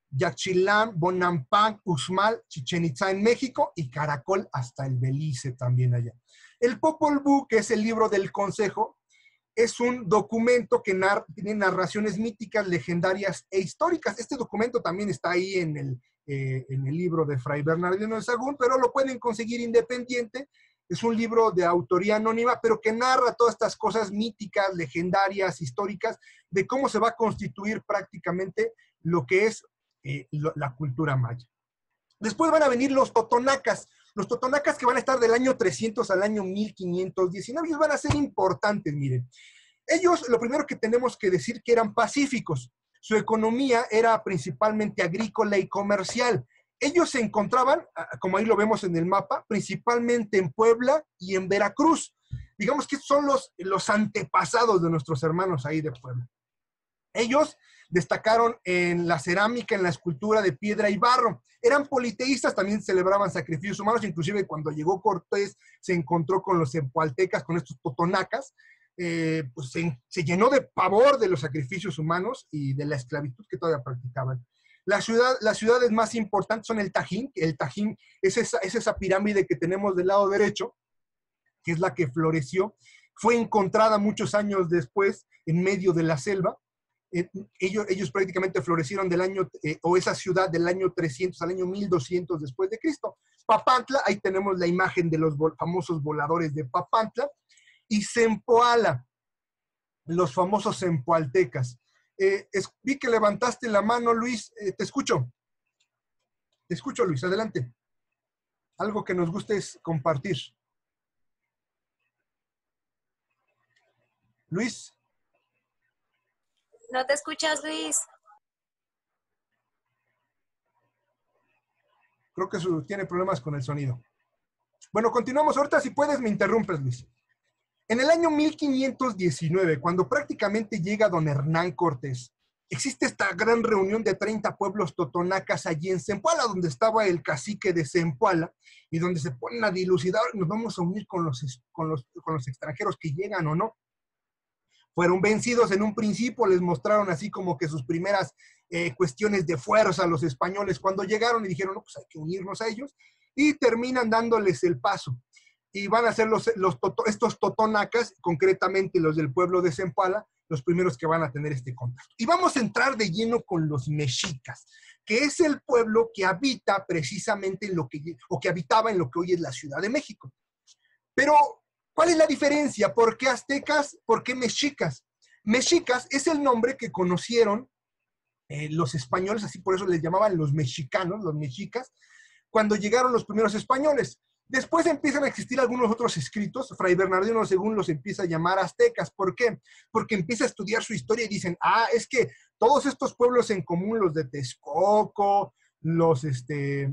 Yaxchilán, Bonampak, Uxmal, Chichén Itzá en México y Caracol hasta el Belice también allá. El Popol Vuh, que es el libro del Consejo, es un documento que nar tiene narraciones míticas, legendarias e históricas. Este documento también está ahí en el, eh, en el libro de Fray Bernardino de Sahagún, pero lo pueden conseguir independiente. Es un libro de autoría anónima, pero que narra todas estas cosas míticas, legendarias, históricas, de cómo se va a constituir prácticamente lo que es eh, lo, la cultura maya. Después van a venir los totonacas. Los totonacas que van a estar del año trescientos al año mil quinientos diecinueve, ellos van a ser importantes, miren. Ellos, lo primero que tenemos que decir que eran pacíficos. Su economía era principalmente agrícola y comercial. Ellos se encontraban, como ahí lo vemos en el mapa, principalmente en Puebla y en Veracruz. Digamos que son los, los antepasados de nuestros hermanos ahí de Puebla. Ellos destacaron en la cerámica, en la escultura de piedra y barro. Eran politeístas, también celebraban sacrificios humanos, inclusive cuando llegó Cortés se encontró con los empualtecas, con estos totonacas, eh, pues se, se llenó de pavor de los sacrificios humanos y de la esclavitud que todavía practicaban. La ciudad, las ciudades más importantes son el Tajín. El Tajín es esa, es esa pirámide que tenemos del lado derecho, que es la que floreció. Fue encontrada muchos años después en medio de la selva. Eh, ellos, ellos prácticamente florecieron del año, eh, o esa ciudad del año trescientos al año mil doscientos después de Cristo. Papantla, ahí tenemos la imagen de los vol famosos voladores de Papantla. Y Zempoala, los famosos zempoaltecas. Eh, es, vi que levantaste la mano, Luis. Eh, te escucho. Te escucho, Luis. Adelante. Algo que nos guste es compartir. Luis. No te escuchas, Luis. Creo que su, tiene problemas con el sonido. Bueno, continuamos. Ahorita, si puedes, me interrumpes, Luis. En el año mil quinientos diecinueve, cuando prácticamente llega don Hernán Cortés, existe esta gran reunión de treinta pueblos totonacas allí en Zempoala, donde estaba el cacique de Zempoala, y donde se ponen a dilucidar, nos vamos a unir con los, con los, con los extranjeros que llegan o no. Fueron vencidos en un principio, les mostraron así como que sus primeras eh, cuestiones de fuerza a los españoles cuando llegaron y dijeron, no, pues hay que unirnos a ellos, y terminan dándoles el paso. Y van a ser los, los toto, estos totonacas, concretamente los del pueblo de Zempoala, los primeros que van a tener este contacto. Y vamos a entrar de lleno con los mexicas, que es el pueblo que habita precisamente en lo que, o que habitaba en lo que hoy es la Ciudad de México. Pero, ¿cuál es la diferencia? ¿Por qué aztecas? ¿Por qué mexicas? Mexicas es el nombre que conocieron eh, los españoles, así por eso les llamaban los mexicanos, los mexicas, cuando llegaron los primeros españoles. Después empiezan a existir algunos otros escritos. Fray Bernardino según los empieza a llamar aztecas. ¿Por qué? Porque empieza a estudiar su historia y dicen, ah, es que todos estos pueblos en común, los de Texcoco, los, este,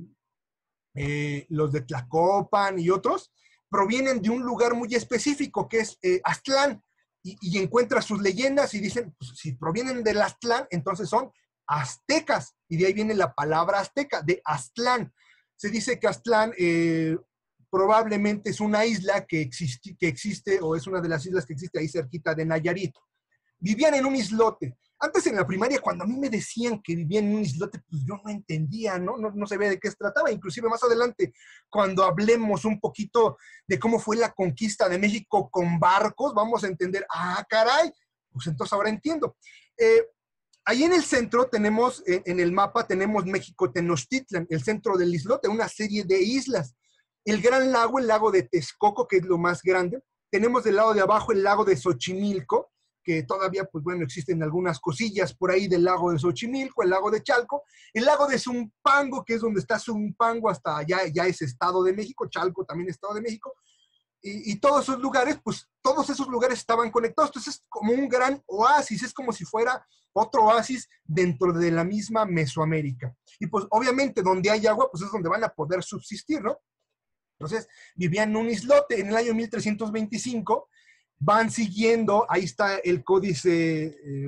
eh, los de Tlacopan y otros, provienen de un lugar muy específico que es eh, Aztlán. Y, y encuentra sus leyendas y dicen, pues, si provienen del Aztlán, entonces son aztecas. Y de ahí viene la palabra azteca, de Aztlán. Se dice que Aztlán eh, probablemente es una isla que existe, que existe, o es una de las islas que existe ahí cerquita de Nayarit. Vivían en un islote. Antes en la primaria, cuando a mí me decían que vivían en un islote, pues yo no entendía, ¿no? No, no sabía de qué se trataba. Inclusive más adelante, cuando hablemos un poquito de cómo fue la conquista de México con barcos, vamos a entender, ah, caray, pues entonces ahora entiendo. Eh, Ahí en el centro tenemos, en el mapa, tenemos México Tenochtitlan, el centro del islote, una serie de islas. El gran lago, el lago de Texcoco, que es lo más grande. Tenemos del lado de abajo el lago de Xochimilco, que todavía, pues bueno, existen algunas cosillas por ahí del lago de Xochimilco, el lago de Chalco. El lago de Zumpango, que es donde está Zumpango, hasta allá ya es Estado de México, Chalco también Estado de México. Y, y todos esos lugares, pues todos esos lugares estaban conectados. Entonces es como un gran oasis, es como si fuera otro oasis dentro de la misma Mesoamérica. Y pues obviamente donde hay agua, pues es donde van a poder subsistir, ¿no? Entonces vivían en un islote. En el año mil trescientos veinticinco van siguiendo, ahí está el códice, eh,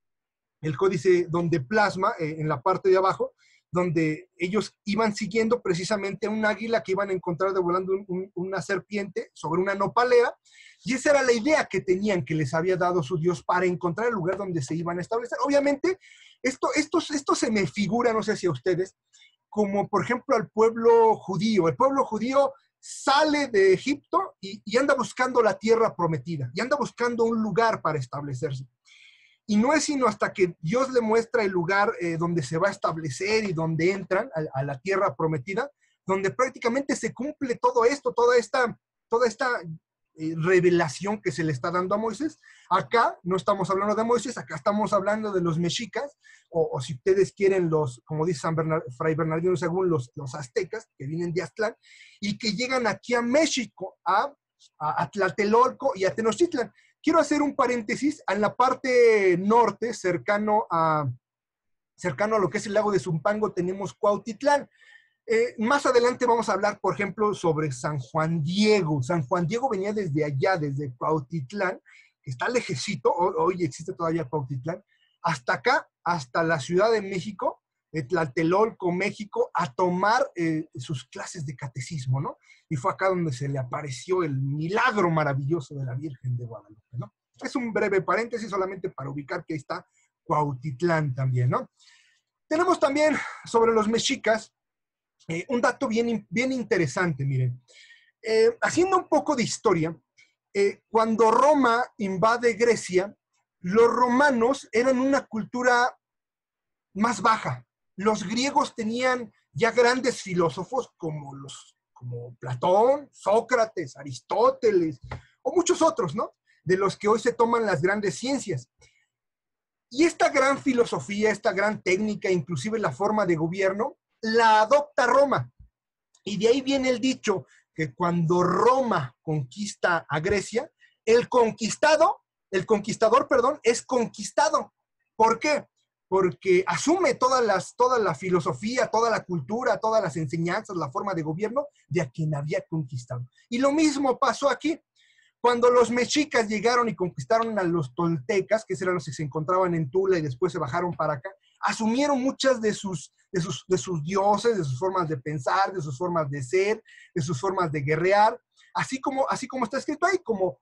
el códice donde plasma, eh, en la parte de abajo, donde ellos iban siguiendo precisamente a un águila que iban a encontrar de volando un, un, una serpiente sobre una nopalera. Y esa era la idea que tenían, que les había dado su Dios para encontrar el lugar donde se iban a establecer. Obviamente, esto, esto, esto se me figura, no sé si a ustedes, como por ejemplo al pueblo judío. El pueblo judío sale de Egipto y, y anda buscando la tierra prometida, y anda buscando un lugar para establecerse. Y no es sino hasta que Dios le muestra el lugar eh, donde se va a establecer y donde entran a, a la tierra prometida, donde prácticamente se cumple todo esto, toda esta, toda esta eh, revelación que se le está dando a Moisés. Acá no estamos hablando de Moisés, acá estamos hablando de los mexicas, o, o si ustedes quieren, los, como dice San Bernard, Fray Bernardino según los, los aztecas, que vienen de Aztlán, y que llegan aquí a México, a, a, a Tlatelolco y a Tenochtitlan. Quiero hacer un paréntesis. En la parte norte, cercano a, cercano a lo que es el lago de Zumpango, tenemos Cuautitlán. Eh, más adelante vamos a hablar, por ejemplo, sobre San Juan Diego. San Juan Diego venía desde allá, desde Cuautitlán, que está lejecito, hoy existe todavía Cuautitlán, hasta acá, hasta la Ciudad de México, de Tlatelolco, México, a tomar eh, sus clases de catecismo, ¿no? Y fue acá donde se le apareció el milagro maravilloso de la Virgen de Guadalupe, ¿no? Es un breve paréntesis solamente para ubicar que ahí está Cuautitlán también, ¿no? Tenemos también sobre los mexicas eh, un dato bien, bien interesante, miren. Eh, haciendo un poco de historia, eh, cuando Roma invade Grecia, los romanos eran una cultura más baja. Los griegos tenían ya grandes filósofos como, los, como Platón, Sócrates, Aristóteles, o muchos otros, ¿no? De los que hoy se toman las grandes ciencias. Y esta gran filosofía, esta gran técnica, inclusive la forma de gobierno, la adopta Roma. Y de ahí viene el dicho que cuando Roma conquista a Grecia, el conquistado, el conquistador, perdón, es conquistado. ¿Por qué? Porque asume todas las, toda la filosofía, toda la cultura, todas las enseñanzas, la forma de gobierno de a quien había conquistado. Y lo mismo pasó aquí. Cuando los mexicas llegaron y conquistaron a los toltecas, que eran los que se encontraban en Tula y después se bajaron para acá, asumieron muchas de sus, de sus, de sus dioses, de sus formas de pensar, de sus formas de ser, de sus formas de guerrear, así como, así como está escrito ahí, como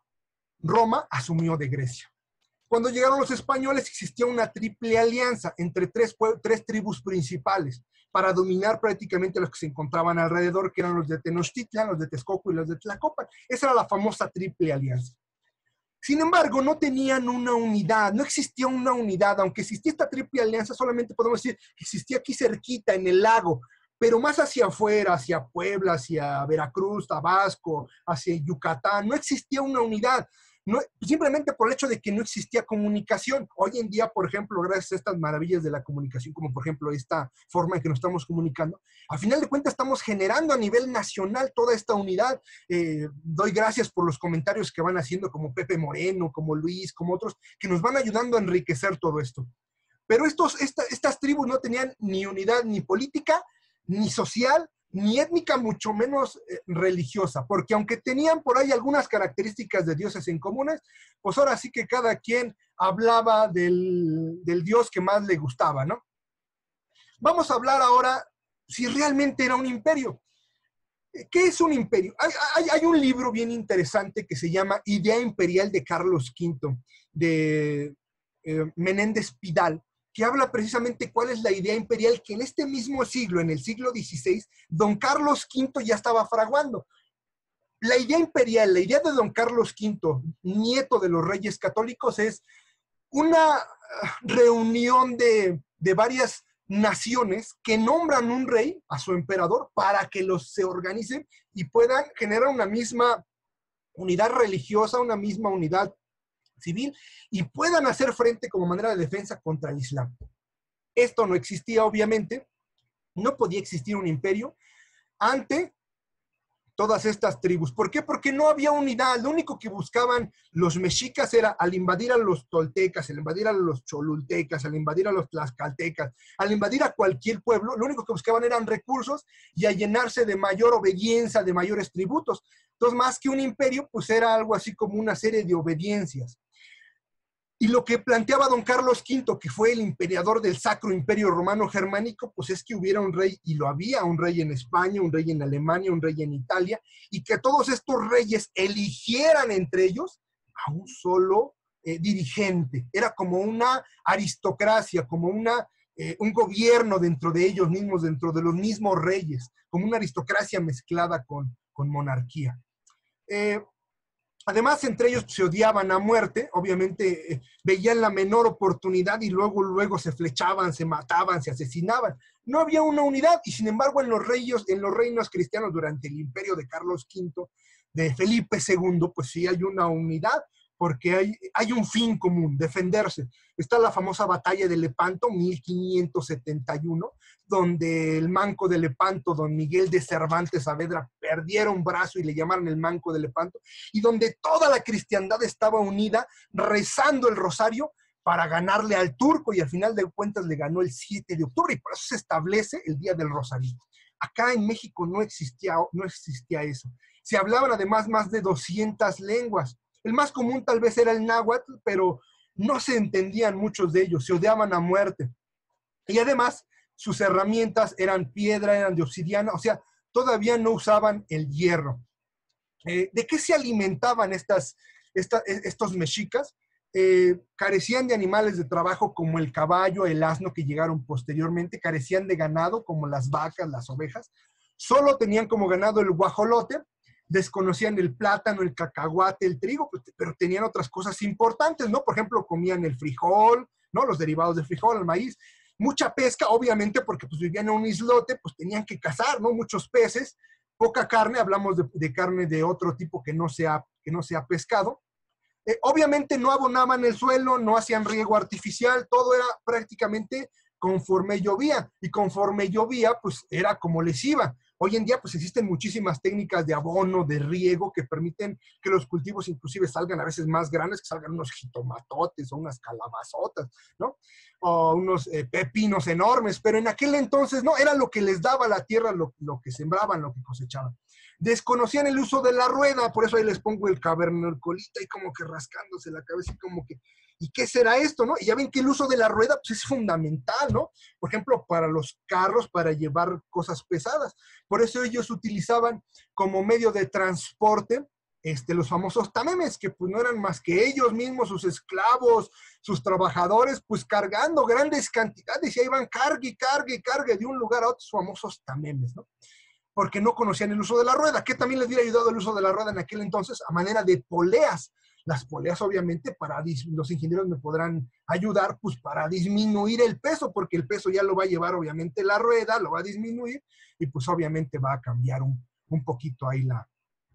Roma asumió de Grecia. Cuando llegaron los españoles existía una triple alianza entre tres, tres tribus principales para dominar prácticamente los que se encontraban alrededor, que eran los de Tenochtitlan, los de Texcoco y los de Tlacopan. Esa era la famosa triple alianza. Sin embargo, no tenían una unidad, no existía una unidad, aunque existía esta triple alianza, solamente podemos decir que existía aquí cerquita, en el lago, pero más hacia afuera, hacia Puebla, hacia Veracruz, Tabasco, hacia Yucatán, no existía una unidad. No, simplemente por el hecho de que no existía comunicación. Hoy en día, por ejemplo, gracias a estas maravillas de la comunicación, como por ejemplo esta forma en que nos estamos comunicando, a final de cuentas estamos generando a nivel nacional toda esta unidad. Eh, doy gracias por los comentarios que van haciendo, como Pepe Moreno, como Luis, como otros, que nos van ayudando a enriquecer todo esto. Pero estos, esta, estas tribus no tenían ni unidad ni política, ni social, ni étnica, mucho menos eh, religiosa, porque aunque tenían por ahí algunas características de dioses en comunes, pues ahora sí que cada quien hablaba del, del dios que más le gustaba, ¿no? Vamos a hablar ahora si realmente era un imperio. ¿Qué es un imperio? Hay, hay, hay un libro bien interesante que se llama Idea Imperial de Carlos quinto, de eh, Menéndez Pidal, que habla precisamente cuál es la idea imperial que en este mismo siglo, en el siglo dieciséis, don Carlos quinto ya estaba fraguando. La idea imperial, la idea de don Carlos quinto, nieto de los reyes católicos, es una reunión de, de varias naciones que nombran un rey, a su emperador, para que los se organicen y puedan generar una misma unidad religiosa, una misma unidad civil, y puedan hacer frente como manera de defensa contra el Islam. Esto no existía, obviamente, no podía existir un imperio ante todas estas tribus. ¿Por qué? Porque no había unidad. Lo único que buscaban los mexicas era, al invadir a los toltecas, al invadir a los cholultecas, al invadir a los tlaxcaltecas, al invadir a cualquier pueblo, lo único que buscaban eran recursos y a llenarse de mayor obediencia, de mayores tributos. Entonces, más que un imperio, pues era algo así como una serie de obediencias. Y lo que planteaba don Carlos quinto, que fue el emperador del Sacro Imperio Romano Germánico, pues es que hubiera un rey, y lo había, un rey en España, un rey en Alemania, un rey en Italia, y que todos estos reyes eligieran entre ellos a un solo eh, dirigente. Era como una aristocracia, como una, eh, un gobierno dentro de ellos mismos, dentro de los mismos reyes, como una aristocracia mezclada con, con monarquía. Eh, Además, entre ellos se odiaban a muerte, obviamente eh, veían la menor oportunidad y luego, luego se flechaban, se mataban, se asesinaban. No había una unidad y sin embargo en los, reyes, en los reinos cristianos durante el imperio de Carlos quinto, de Felipe segundo, pues sí hay una unidad porque hay, hay un fin común, defenderse. Está la famosa batalla de Lepanto, mil quinientos setenta y uno, donde el manco de Lepanto, don Miguel de Cervantes Saavedra, perdiera un brazo y le llamaron el manco de Lepanto, y donde toda la cristiandad estaba unida rezando el rosario para ganarle al turco, y al final de cuentas le ganó el siete de octubre, y por eso se establece el Día del Rosario. Acá en México no existía, no existía eso. Se hablaban además más de doscientas lenguas. El más común tal vez era el náhuatl, pero no se entendían muchos de ellos, se odiaban a muerte. Y además, sus herramientas eran piedra, eran de obsidiana, o sea, todavía no usaban el hierro. Eh, ¿De qué se alimentaban estas, esta, estos mexicas? Eh, carecían de animales de trabajo como el caballo, el asno que llegaron posteriormente, carecían de ganado como las vacas, las ovejas, solo tenían como ganado el guajolote, desconocían el plátano, el cacahuate, el trigo, pero tenían otras cosas importantes, ¿no? Por ejemplo, comían el frijol, ¿no? Los derivados del frijol, el maíz, mucha pesca, obviamente, porque pues vivían en un islote, pues tenían que cazar, ¿no? Muchos peces, poca carne, hablamos de, de carne de otro tipo que no sea, que no sea pescado. Eh, obviamente no abonaban el suelo, no hacían riego artificial, todo era prácticamente conforme llovía, y conforme llovía, pues era como les iba. Hoy en día, pues existen muchísimas técnicas de abono, de riego, que permiten que los cultivos inclusive salgan a veces más grandes, que salgan unos jitomatotes o unas calabazotas, ¿no? O unos eh, pepinos enormes, pero en aquel entonces, no, era lo que les daba la tierra, lo, lo que sembraban, lo que cosechaban. Desconocían el uso de la rueda, por eso ahí les pongo el cavernicolita y como que rascándose la cabeza y como que, ¿y qué será esto, no? Y ya ven que el uso de la rueda pues, es fundamental, ¿no? Por ejemplo, para los carros, para llevar cosas pesadas. Por eso ellos utilizaban como medio de transporte este, los famosos tamemes, que pues no eran más que ellos mismos, sus esclavos, sus trabajadores, pues cargando grandes cantidades y ahí van cargue, cargue, cargue de un lugar a otro, sus famosos tamemes, ¿no? Porque no conocían el uso de la rueda, que también les hubiera ayudado el uso de la rueda en aquel entonces a manera de poleas. Las poleas, obviamente, para los ingenieros me podrán ayudar, pues para disminuir el peso, porque el peso ya lo va a llevar, obviamente, la rueda, lo va a disminuir, y pues obviamente va a cambiar un, un poquito ahí la,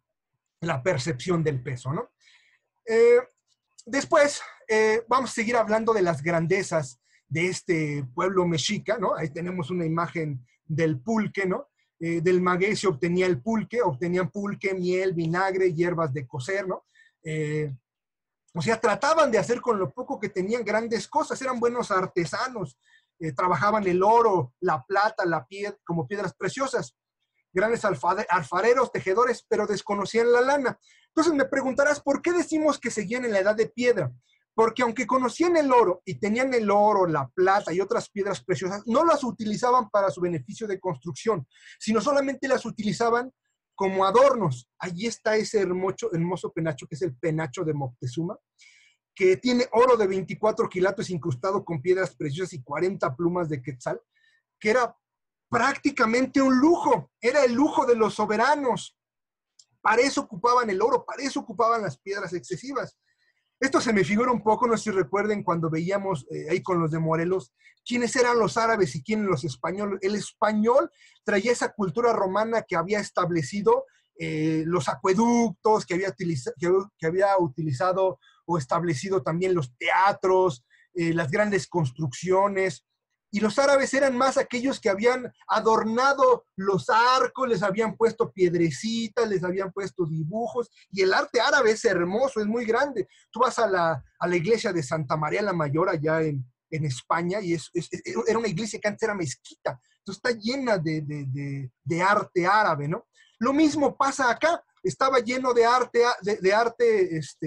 la percepción del peso, ¿no? Eh, después, eh, vamos a seguir hablando de las grandezas de este pueblo mexica, ¿no? Ahí tenemos una imagen del pulque, ¿no? Eh, del maguey se obtenía el pulque, obtenían pulque, miel, vinagre, hierbas de cocer, ¿no? Eh, o sea, trataban de hacer con lo poco que tenían grandes cosas, eran buenos artesanos, eh, trabajaban el oro, la plata, la piedra, como piedras preciosas, grandes alfareros, tejedores, pero desconocían la lana. Entonces me preguntarás, ¿por qué decimos que seguían en la edad de piedra? Porque aunque conocían el oro y tenían el oro, la plata y otras piedras preciosas, no las utilizaban para su beneficio de construcción, sino solamente las utilizaban como adornos. Allí está ese hermoso, hermoso penacho, que es el penacho de Moctezuma, que tiene oro de veinticuatro quilates incrustado con piedras preciosas y cuarenta plumas de quetzal, que era prácticamente un lujo, era el lujo de los soberanos. Para eso ocupaban el oro, para eso ocupaban las piedras excesivas. Esto se me figura un poco, no sé si recuerden cuando veíamos eh, ahí con los de Morelos, quiénes eran los árabes y quiénes los españoles. El español traía esa cultura romana que había establecido eh, los acueductos, que había, utiliza, que, que había utilizado o establecido también los teatros, eh, las grandes construcciones. Y los árabes eran más aquellos que habían adornado los arcos, les habían puesto piedrecitas, les habían puesto dibujos. Y el arte árabe es hermoso, es muy grande. Tú vas a la, a la iglesia de Santa María la Mayor allá en, en España y es, es, era una iglesia que antes era mezquita. Entonces está llena de, de, de, de arte árabe, ¿no? Lo mismo pasa acá. Estaba lleno de arte, de, de arte este,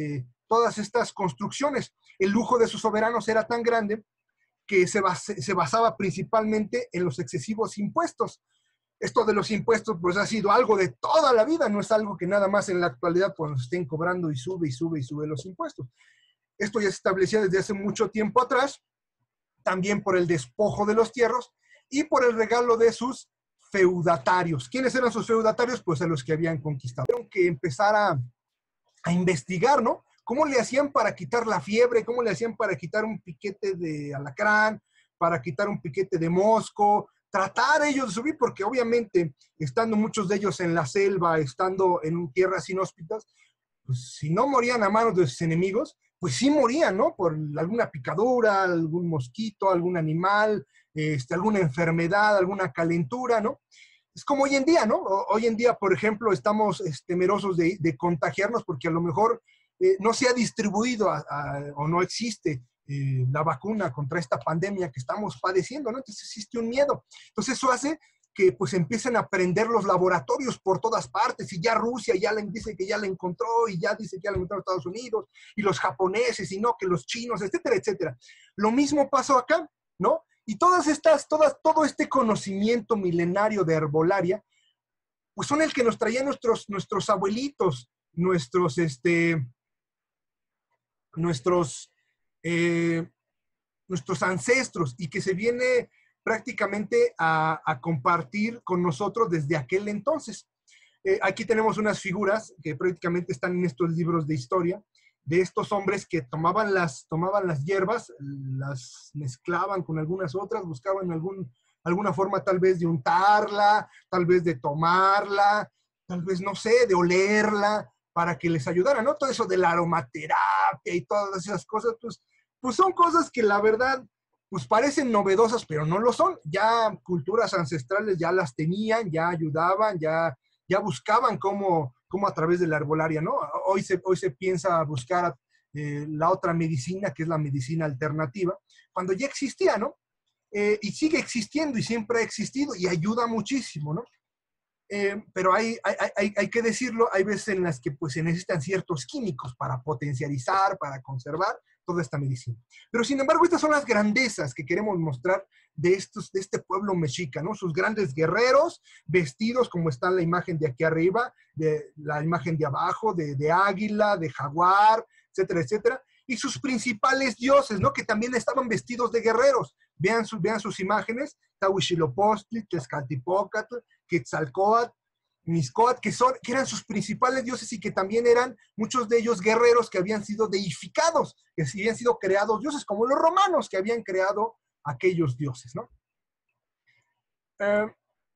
todas estas construcciones. El lujo de sus soberanos era tan grande que se, base, se basaba principalmente en los excesivos impuestos. Esto de los impuestos pues ha sido algo de toda la vida, no es algo que nada más en la actualidad pues nos estén cobrando y sube y sube y sube los impuestos. Esto ya se establecía desde hace mucho tiempo atrás, también por el despojo de los tierros y por el regalo de sus feudatarios. ¿Quiénes eran sus feudatarios? Pues a los que habían conquistado. Tuvieron que empezar a, a investigar, ¿no? ¿Cómo le hacían para quitar la fiebre? ¿Cómo le hacían para quitar un piquete de alacrán? Para quitar un piquete de mosco, tratar ellos de subir, porque obviamente, estando muchos de ellos en la selva, estando en tierras inhóspitas, pues si no morían a manos de sus enemigos, pues sí morían, ¿no? Por alguna picadura, algún mosquito, algún animal, este, alguna enfermedad, alguna calentura, ¿no? Es como hoy en día, ¿no? Hoy en día, por ejemplo, estamos este, temerosos de, de contagiarnos porque a lo mejor eh, no se ha distribuido a, a, o no existe eh, la vacuna contra esta pandemia que estamos padeciendo, ¿no? Entonces existe un miedo. Entonces eso hace que pues empiecen a prender los laboratorios por todas partes, y ya Rusia ya le dice que ya la encontró, y ya dice que ya la encontró Estados Unidos, y los japoneses, y no, que los chinos, etcétera, etcétera. Lo mismo pasó acá, ¿no? Y todas estas, todas, todo este conocimiento milenario de herbolaria, pues son el que nos traían nuestros, nuestros abuelitos, nuestros, este, nuestros, eh, nuestros ancestros, y que se viene prácticamente a, a compartir con nosotros desde aquel entonces. Eh, aquí tenemos unas figuras que prácticamente están en estos libros de historia, de estos hombres que tomaban las, tomaban las hierbas, las mezclaban con algunas otras, buscaban algún, alguna forma tal vez de untarla, tal vez de tomarla, tal vez, no sé, de olerla, para que les ayudara, ¿no? Todo eso de la aromaterapia y todas esas cosas, pues, pues son cosas que la verdad pues parecen novedosas, pero no lo son. Ya culturas ancestrales ya las tenían, ya ayudaban, ya, ya buscaban cómo, cómo a través de la herbolaria, ¿no? Hoy se, hoy se piensa buscar eh, la otra medicina, que es la medicina alternativa, cuando ya existía, ¿no? Eh, y sigue existiendo y siempre ha existido y ayuda muchísimo, ¿no? Eh, pero hay, hay, hay, hay que decirlo, hay veces en las que pues, se necesitan ciertos químicos para potencializar, para conservar toda esta medicina. Pero sin embargo, estas son las grandezas que queremos mostrar de, estos, de este pueblo mexica, ¿no? Sus grandes guerreros, vestidos como está la imagen de aquí arriba, de la imagen de abajo, de, de águila, de jaguar, etcétera, etcétera. Y sus principales dioses, ¿no? Que también estaban vestidos de guerreros. Vean, su, vean sus imágenes, Tahuichilopostli, Tezcatlipoca, Quetzalcóatl, Mixcoatl, que, son, que eran sus principales dioses y que también eran muchos de ellos guerreros que habían sido deificados, que habían sido creados dioses, como los romanos que habían creado aquellos dioses, ¿no? Eh,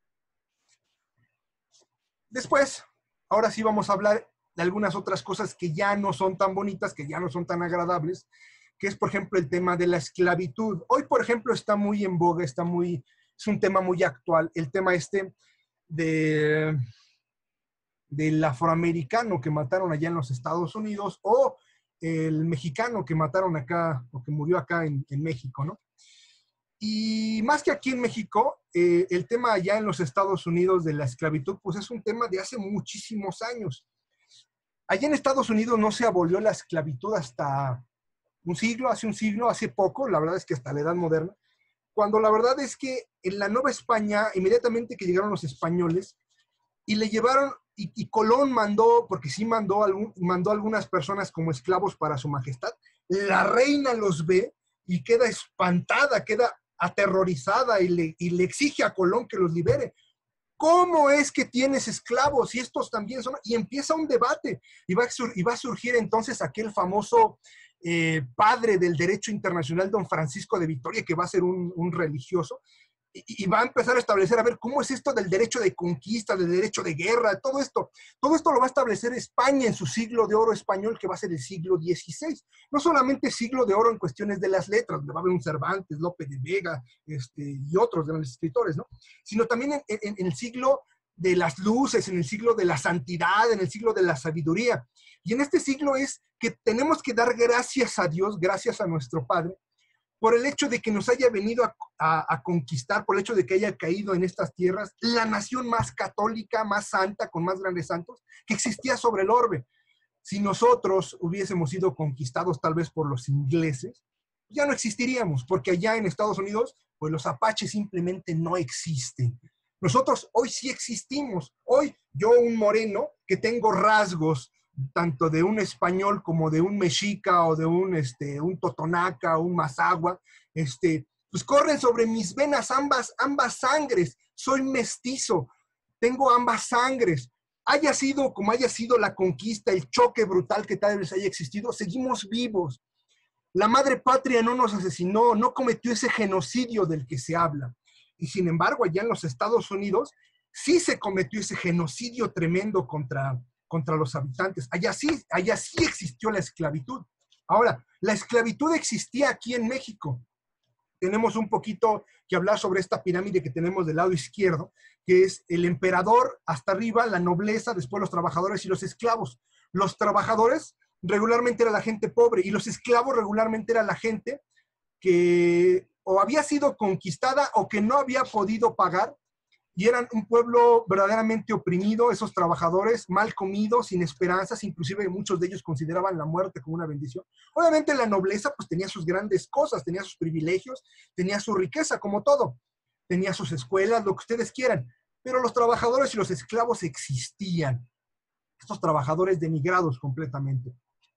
después, ahora sí vamos a hablar de algunas otras cosas que ya no son tan bonitas, que ya no son tan agradables, que es, por ejemplo, el tema de la esclavitud. Hoy, por ejemplo, está muy en boga, está muy, es un tema muy actual, el tema este de, del afroamericano que mataron allá en los Estados Unidos, o el mexicano que mataron acá, o que murió acá en, en México, ¿no? Y más que aquí en México, eh, el tema allá en los Estados Unidos de la esclavitud, pues es un tema de hace muchísimos años. Allá en Estados Unidos no se abolió la esclavitud hasta un siglo, hace un siglo, hace poco, la verdad es que hasta la Edad Moderna, cuando la verdad es que en la Nueva España, inmediatamente que llegaron los españoles, y le llevaron, y, y Colón mandó, porque sí mandó, algún, mandó algunas personas como esclavos para su majestad, la reina los ve y queda espantada, queda aterrorizada y le, y le exige a Colón que los libere. ¿Cómo es que tienes esclavos? Y estos también son... Y empieza un debate, y va a, sur, y va a surgir entonces aquel famoso eh, padre del derecho internacional, don Francisco de Vitoria, que va a ser un, un religioso, y, y va a empezar a establecer, a ver, ¿cómo es esto del derecho de conquista, del derecho de guerra? Todo esto, todo esto lo va a establecer España en su siglo de oro español, que va a ser el siglo dieciséis. No solamente siglo de oro en cuestiones de las letras, donde va a haber un Cervantes, Lope de Vega, este, y otros grandes escritores, ¿no? Sino también en, en, en el siglo de las luces, en el siglo de la santidad, en el siglo de la sabiduría. Y en este siglo es que tenemos que dar gracias a Dios, gracias a nuestro Padre, por el hecho de que nos haya venido a, a, a conquistar, por el hecho de que haya caído en estas tierras la nación más católica, más santa, con más grandes santos, que existía sobre el orbe. si nosotros hubiésemos sido conquistados tal vez por los ingleses, ya no existiríamos, porque allá en Estados Unidos, pues los apaches simplemente no existen. Nosotros hoy sí existimos. Hoy yo, un moreno, que tengo rasgos tanto de un español como de un mexica o de un, este, un totonaca, un mazahua, este, pues corren sobre mis venas ambas, ambas sangres. Soy mestizo, tengo ambas sangres. Haya sido como haya sido la conquista, el choque brutal que tal vez haya existido, seguimos vivos. La madre patria no nos asesinó, no cometió ese genocidio del que se habla. Y sin embargo, allá en los Estados Unidos sí se cometió ese genocidio tremendo contra, contra los habitantes. Allá sí, allá sí existió la esclavitud. Ahora, la esclavitud existía aquí en México. Tenemos un poquito que hablar sobre esta pirámide que tenemos del lado izquierdo, que es el emperador hasta arriba, la nobleza, después los trabajadores y los esclavos. Los trabajadores regularmente era la gente pobre y los esclavos regularmente era la gente que o había sido conquistada o que no había podido pagar, y eran un pueblo verdaderamente oprimido, esos trabajadores mal comidos, sin esperanzas, inclusive muchos de ellos consideraban la muerte como una bendición. Obviamente la nobleza pues tenía sus grandes cosas, tenía sus privilegios, tenía su riqueza como todo, tenía sus escuelas, lo que ustedes quieran, pero los trabajadores y los esclavos existían, estos trabajadores denigrados completamente.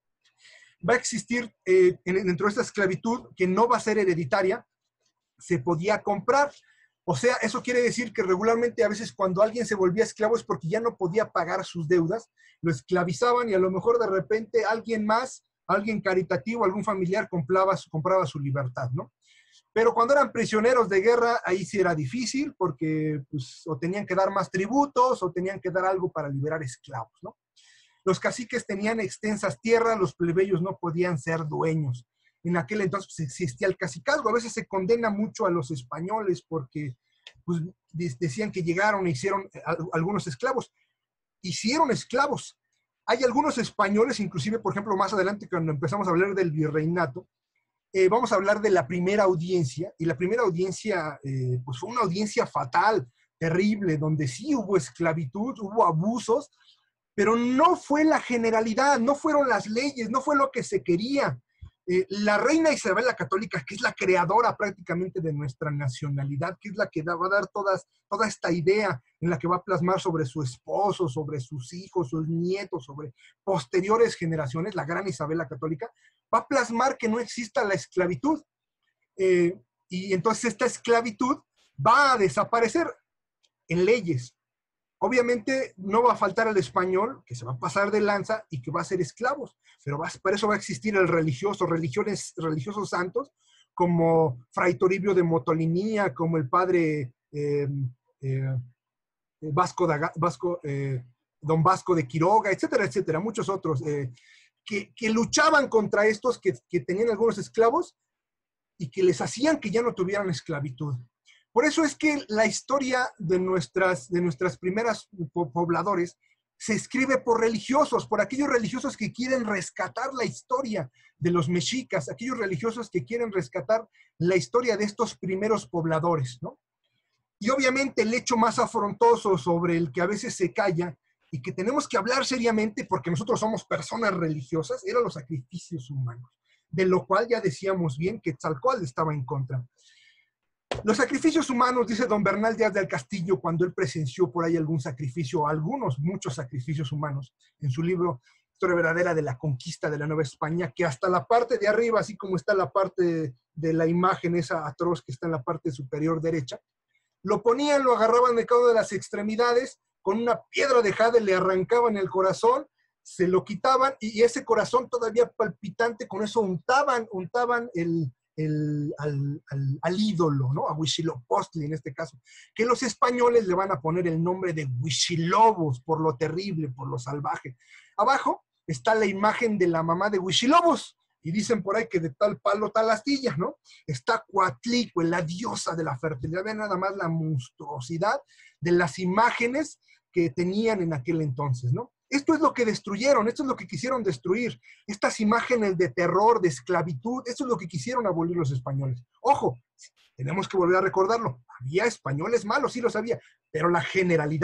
Va a existir eh, dentro de esta esclavitud que no va a ser hereditaria, se podía comprar. O sea, eso quiere decir que regularmente a veces cuando alguien se volvía esclavo es porque ya no podía pagar sus deudas, lo esclavizaban y a lo mejor de repente alguien más, alguien caritativo, algún familiar compraba, compraba su libertad, ¿no? Pero cuando eran prisioneros de guerra, ahí sí era difícil porque pues, o tenían que dar más tributos o tenían que dar algo para liberar esclavos, ¿no? Los caciques tenían extensas tierras, los plebeyos no podían ser dueños. En aquel entonces pues, existía el cacicazgo. A veces se condena mucho a los españoles porque pues, decían que llegaron e hicieron algunos esclavos. Hicieron esclavos. Hay algunos españoles, inclusive, por ejemplo, más adelante cuando empezamos a hablar del virreinato, eh, vamos a hablar de la primera audiencia, y la primera audiencia eh, pues fue una audiencia fatal, terrible, donde sí hubo esclavitud, hubo abusos, pero no fue la generalidad, no fueron las leyes, no fue lo que se quería. Eh, la reina Isabel la Católica, que es la creadora prácticamente de nuestra nacionalidad, que es la que da, va a dar todas, toda esta idea en la que va a plasmar sobre su esposo, sobre sus hijos, sus nietos, sobre posteriores generaciones, la gran Isabel la Católica, va a plasmar que no exista la esclavitud. Eh, y entonces esta esclavitud va a desaparecer en leyes. Obviamente no va a faltar el español que se va a pasar de lanza y que va a ser esclavos, pero va, para eso va a existir el religioso, religiones, religiosos santos como Fray Toribio de Motolinía, como el padre eh, eh, Vasco, de, Vasco eh, don Vasco de Quiroga, etcétera, etcétera, muchos otros, eh, que, que luchaban contra estos que, que tenían algunos esclavos y que les hacían que ya no tuvieran esclavitud. Por eso es que la historia de nuestras, de nuestras primeras pobladores se escribe por religiosos, por aquellos religiosos que quieren rescatar la historia de los mexicas, aquellos religiosos que quieren rescatar la historia de estos primeros pobladores, ¿no? Y obviamente el hecho más afrontoso sobre el que a veces se calla y que tenemos que hablar seriamente porque nosotros somos personas religiosas, eran los sacrificios humanos, de lo cual ya decíamos bien que Quetzalcóatl estaba en contra. Los sacrificios humanos, dice don Bernal Díaz del Castillo, cuando él presenció por ahí algún sacrificio, algunos, muchos sacrificios humanos, en su libro Historia Verdadera de la Conquista de la Nueva España, que hasta la parte de arriba, así como está la parte de la imagen esa atroz que está en la parte superior derecha, lo ponían, lo agarraban de cada una de las extremidades, con una piedra de jade le arrancaban el corazón, se lo quitaban, y ese corazón todavía palpitante, con eso untaban, untaban el... El, al, al, al ídolo, ¿no? A Huitzilopochtli en este caso, que los españoles le van a poner el nombre de Huichilobos por lo terrible, por lo salvaje. Abajo está la imagen de la mamá de Huichilobos, y dicen por ahí que de tal palo tal astilla, ¿no? Está Coatlicue, la diosa de la fertilidad. Vean nada más la monstruosidad de las imágenes que tenían en aquel entonces, ¿no? Esto es lo que destruyeron, esto es lo que quisieron destruir. Estas imágenes de terror, de esclavitud, esto es lo que quisieron abolir los españoles. Ojo, tenemos que volver a recordarlo. Había españoles malos, sí los había, pero la generalidad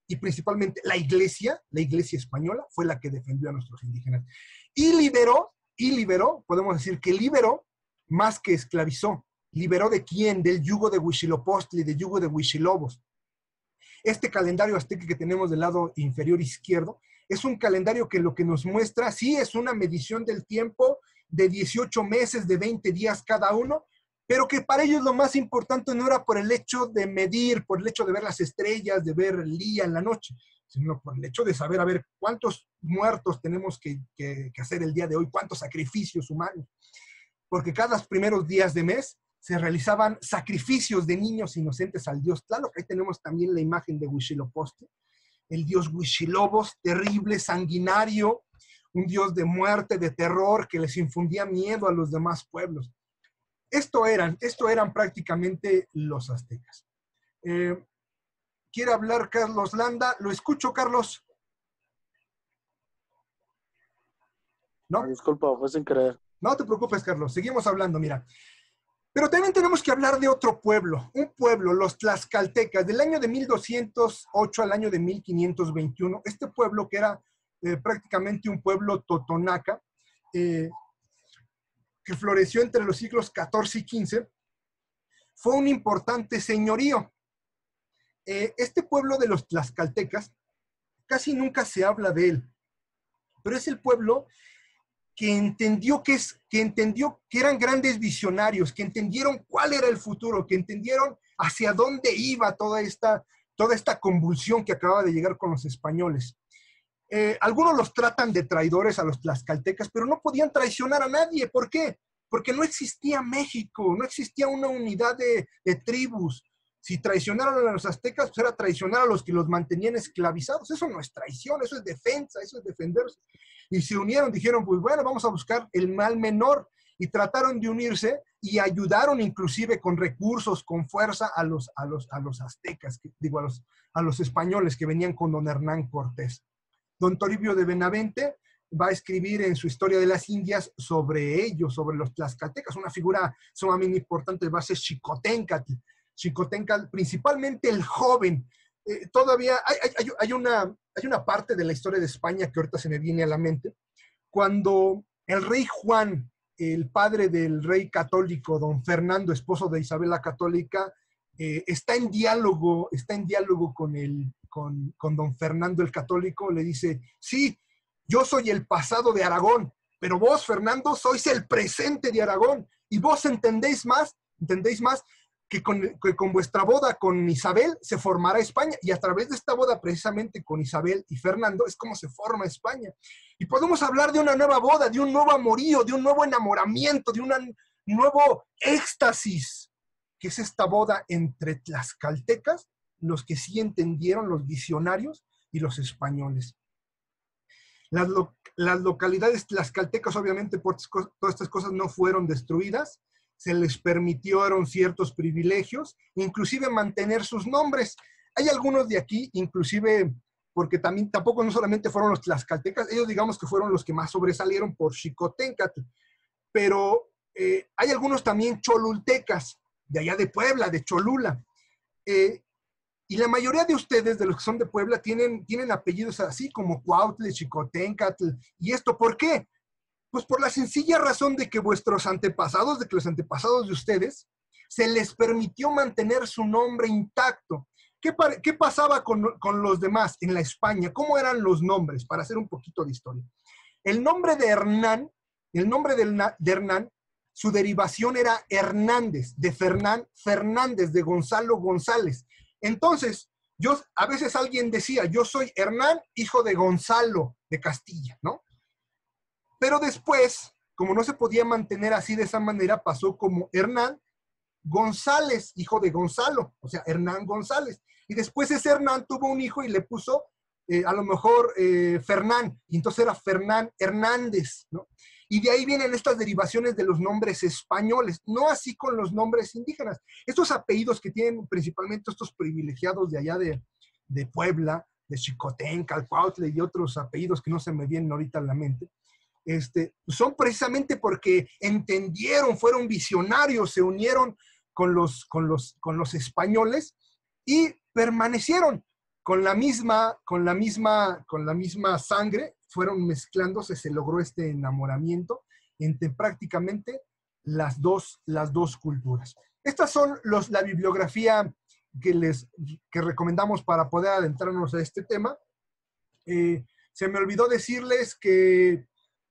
y principalmente la iglesia, la iglesia española, fue la que defendió a nuestros indígenas. Y liberó, y liberó, podemos decir que liberó más que esclavizó. ¿Liberó de quién? Del yugo de Huitzilopochtli, del yugo de Huitzilobos. Este calendario azteca que tenemos del lado inferior izquierdo es un calendario que lo que nos muestra, sí, es una medición del tiempo de dieciocho meses, de veinte días cada uno, pero que para ellos lo más importante no era por el hecho de medir, por el hecho de ver las estrellas, de ver el día en la noche, sino por el hecho de saber, a ver, cuántos muertos tenemos que, que, que hacer el día de hoy, cuántos sacrificios humanos. Porque cada primeros días de mes se realizaban sacrificios de niños inocentes al dios Tlaloc. Ahí tenemos también la imagen de Huitzilopochtli, el dios Huitzilobos, terrible, sanguinario, un dios de muerte, de terror, que les infundía miedo a los demás pueblos. Esto eran, esto eran prácticamente los aztecas. Eh, ¿Quiere hablar Carlos Landa? Lo escucho, Carlos. ¿No? Disculpa, fue sin querer. No te preocupes, Carlos. Seguimos hablando, mira. Pero también tenemos que hablar de otro pueblo, un pueblo, los tlaxcaltecas, del año de mil doscientos ocho al año de mil quinientos veintiuno. Este pueblo, que era eh, prácticamente un pueblo totonaca, eh, que floreció entre los siglos catorce y quince, fue un importante señorío. Eh, este pueblo de los tlaxcaltecas, casi nunca se habla de él, pero es el pueblo que entendió que, es, que entendió que eran grandes visionarios, que entendieron cuál era el futuro, que entendieron hacia dónde iba toda esta, toda esta convulsión que acababa de llegar con los españoles. Eh, algunos los tratan de traidores a los tlaxcaltecas, pero no podían traicionar a nadie. ¿Por qué? Porque no existía México, no existía una unidad de, de tribus. Si traicionaron a los aztecas, pues era traicionar a los que los mantenían esclavizados. Eso no es traición, eso es defensa, eso es defenderse. Y se unieron, dijeron, pues bueno, vamos a buscar el mal menor. Y trataron de unirse y ayudaron inclusive con recursos, con fuerza a los, a los, a los aztecas, que, digo, a los, a los españoles que venían con don Hernán Cortés. Don Toribio de Benavente va a escribir en su Historia de las Indias sobre ellos, sobre los tlaxcaltecas. Una figura sumamente importante va a ser Xicoténcatl. Xicoténcatl, principalmente el joven. Eh, todavía hay, hay, hay, una, hay una parte de la historia de España que ahorita se me viene a la mente, cuando el rey Juan, el padre del rey católico, don Fernando, esposo de Isabel la Católica, eh, está en diálogo, está en diálogo con, el, con, con don Fernando el Católico, le dice, sí, yo soy el pasado de Aragón, pero vos, Fernando, sois el presente de Aragón, y vos entendéis más, entendéis más, Que con, que con vuestra boda con Isabel se formará España, y a través de esta boda precisamente con Isabel y Fernando es como se forma España. Y podemos hablar de una nueva boda, de un nuevo amorío, de un nuevo enamoramiento, de un nuevo éxtasis, que es esta boda entre tlaxcaltecas, los que sí entendieron, los visionarios, y los españoles. Las, lo, las localidades tlaxcaltecas, obviamente, por todas estas cosas no fueron destruidas, se les permitieron ciertos privilegios, inclusive mantener sus nombres. Hay algunos de aquí, inclusive, porque también tampoco no solamente fueron los tlaxcaltecas, ellos digamos que fueron los que más sobresalieron por Xicoténcatl, pero eh, hay algunos también cholultecas, de allá de Puebla, de Cholula, eh, y la mayoría de ustedes, de los que son de Puebla, tienen, tienen apellidos así como Cuautli, Xicoténcatl, y esto, ¿por qué? Pues por la sencilla razón de que vuestros antepasados, de que los antepasados de ustedes, se les permitió mantener su nombre intacto. ¿Qué, qué pasaba con, con los demás en la España? ¿Cómo eran los nombres? Para hacer un poquito de historia. El nombre de Hernán, el nombre de, de Hernán, su derivación era Hernández, de Fernán Fernández, de Gonzalo González. Entonces, yo, a veces alguien decía, yo soy Hernán, hijo de Gonzalo de Castilla, ¿no? Pero después, como no se podía mantener así de esa manera, pasó como Hernán González, hijo de Gonzalo, o sea, Hernán González. Y después ese Hernán tuvo un hijo y le puso eh, a lo mejor eh, Fernán, y entonces era Fernán Hernández, ¿no? Y de ahí vienen estas derivaciones de los nombres españoles, no así con los nombres indígenas. Estos apellidos que tienen principalmente estos privilegiados de allá de, de Puebla, de Xicoténcatl, Cuautli y otros apellidos que no se me vienen ahorita en la mente, Este, son precisamente porque entendieron, fueron visionarios, se unieron con los, con los, con los españoles y permanecieron. con la misma, con la misma, con la misma sangre fueron mezclándose, se logró este enamoramiento entre prácticamente las dos, las dos culturas. Estas son los, la bibliografía que les que recomendamos para poder adentrarnos a este tema. Eh, se me olvidó decirles que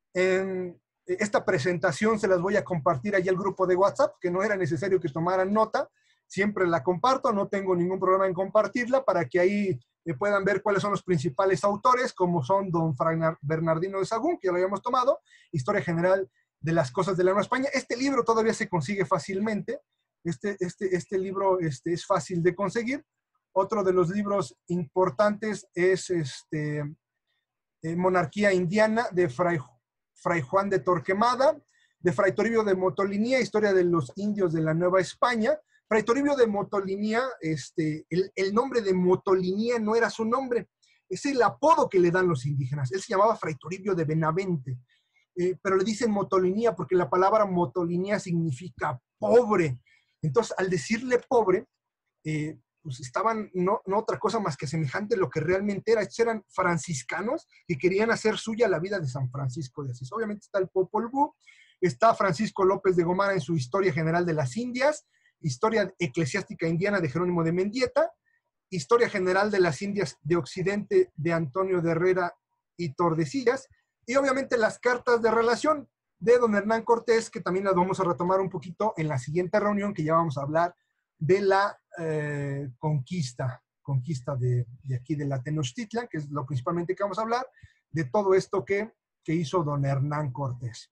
en esta presentación se las voy a compartir allí al grupo de WhatsApp, que no era necesario que tomaran nota, siempre la comparto, no tengo ningún problema en compartirla para que ahí eh, puedan ver cuáles son los principales autores, como son don Fray Bernardino de Sahagún, que ya lo habíamos tomado, Historia General de las Cosas de la Nueva España. Este libro todavía se consigue fácilmente, este, este, este libro este, es fácil de conseguir. Otro de los libros importantes es este, eh, Monarquía Indiana, de Fray, Fray Juan de Torquemada, de Fray Toribio de Motolinía, Historia de los Indios de la Nueva España. Fray Toribio de Motolinía, este, el, el nombre de Motolinía no era su nombre, es el apodo que le dan los indígenas. Él se llamaba Fray Toribio de Benavente, eh, pero le dicen Motolinía porque la palabra Motolinía significa pobre. Entonces, al decirle pobre, eh, pues estaban no, no otra cosa más que semejante a lo que realmente era. Estos eran franciscanos que querían hacer suya la vida de San Francisco de Asís. Obviamente está el Popol Vuh, está Francisco López de Gomara en su Historia General de las Indias, Historia Eclesiástica Indiana de Jerónimo de Mendieta, Historia General de las Indias de Occidente de Antonio de Herrera y Tordesillas, y obviamente las cartas de relación de don Hernán Cortés, que también las vamos a retomar un poquito en la siguiente reunión, que ya vamos a hablar de la eh, conquista, conquista de, de aquí de la Tenochtitlan, que es lo principalmente que vamos a hablar, de todo esto que, que hizo don Hernán Cortés.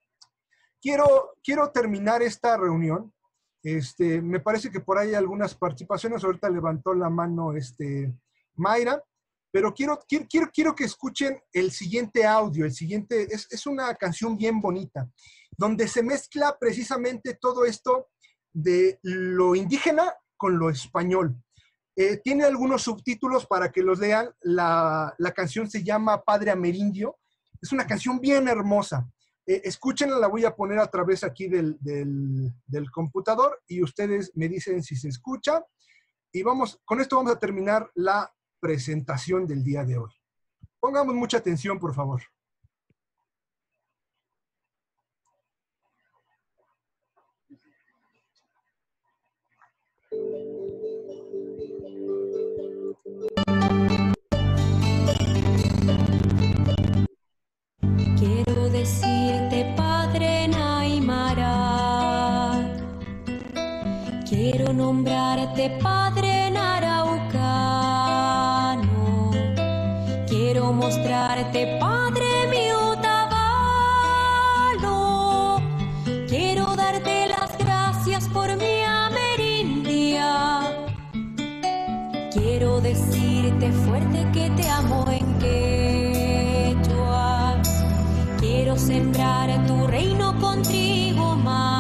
Quiero, quiero terminar esta reunión. Este, me parece que por ahí hay algunas participaciones. Ahorita levantó la mano este, Mayra, pero quiero, quiero, quiero, quiero que escuchen el siguiente audio. El siguiente es, es una canción bien bonita, donde se mezcla precisamente todo esto de lo indígena con lo español. Eh, tiene algunos subtítulos para que los lean. La, la canción se llama Padre Amerindio. Es una canción bien hermosa. Eh, escúchenla, la voy a poner a través aquí del, del, del computador y ustedes me dicen si se escucha. Y vamos, con esto vamos a terminar la presentación del día de hoy. Pongamos mucha atención, por favor. Quiero decirte, Padre Naimara, quiero nombrarte Padre Naraucano, quiero mostrarte Padre Miutabalo, quiero darte las gracias por mi amerindia, quiero decirte fuerte que te amo en quechua. Quiero sembrar tu reino con trigo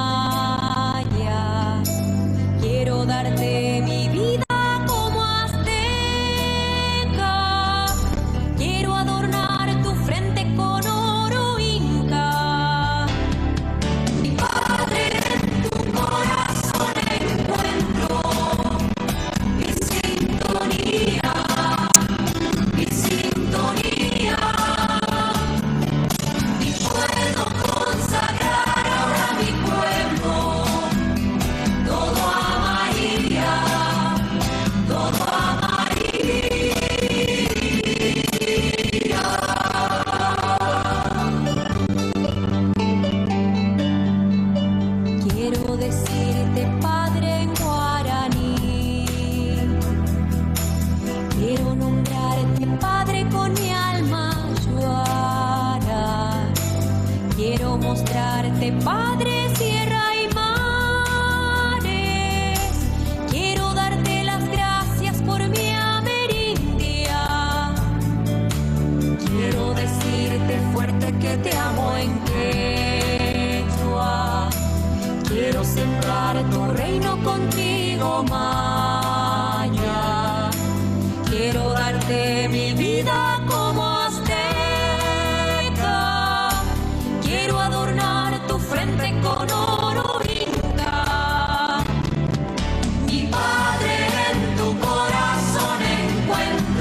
maya. Quiero darte mi vida como azteca. Quiero adornar tu frente con oro inca. Mi Padre, en tu corazón encuentro mi sintonía, mi sintonía. Puedo consagrar ahora mi pueblo, todo a María, todo a María. Quiero decirte, Padre, en guaraní, quiero nombrarte Padre con mi alma yuara. Quiero mostrarte, Padre, sierra y mares. Quiero darte las gracias por mi amerindia. Quiero decirte fuerte que te amo en quechua. Quiero sembrar tu reino contigo, maya. Quiero darte mi vida como azteca. Quiero adornar tu frente con oro inca. Mi Padre, en tu corazón encuentro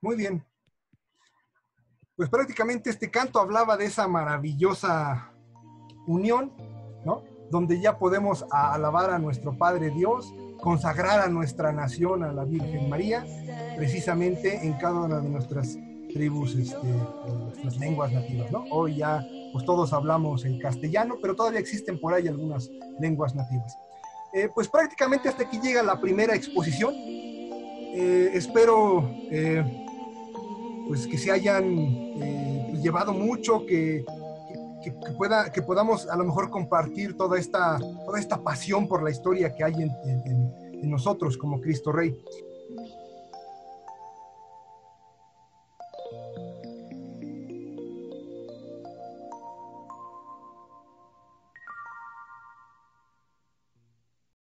Muy bien. Pues prácticamente este canto hablaba de esa maravillosa unión, ¿no? Donde ya podemos alabar a nuestro Padre Dios, consagrar a nuestra nación, a la Virgen María, precisamente en cada una de nuestras tribus, este, nuestras lenguas nativas, ¿no? Hoy ya pues todos hablamos el castellano, pero todavía existen por ahí algunas lenguas nativas. Eh, pues prácticamente hasta aquí llega la primera exposición. Eh, espero eh, pues que se hayan eh, pues llevado mucho, que, que, que, pueda, que podamos a lo mejor compartir toda esta, toda esta pasión por la historia que hay en, en, en nosotros como Cristo Rey.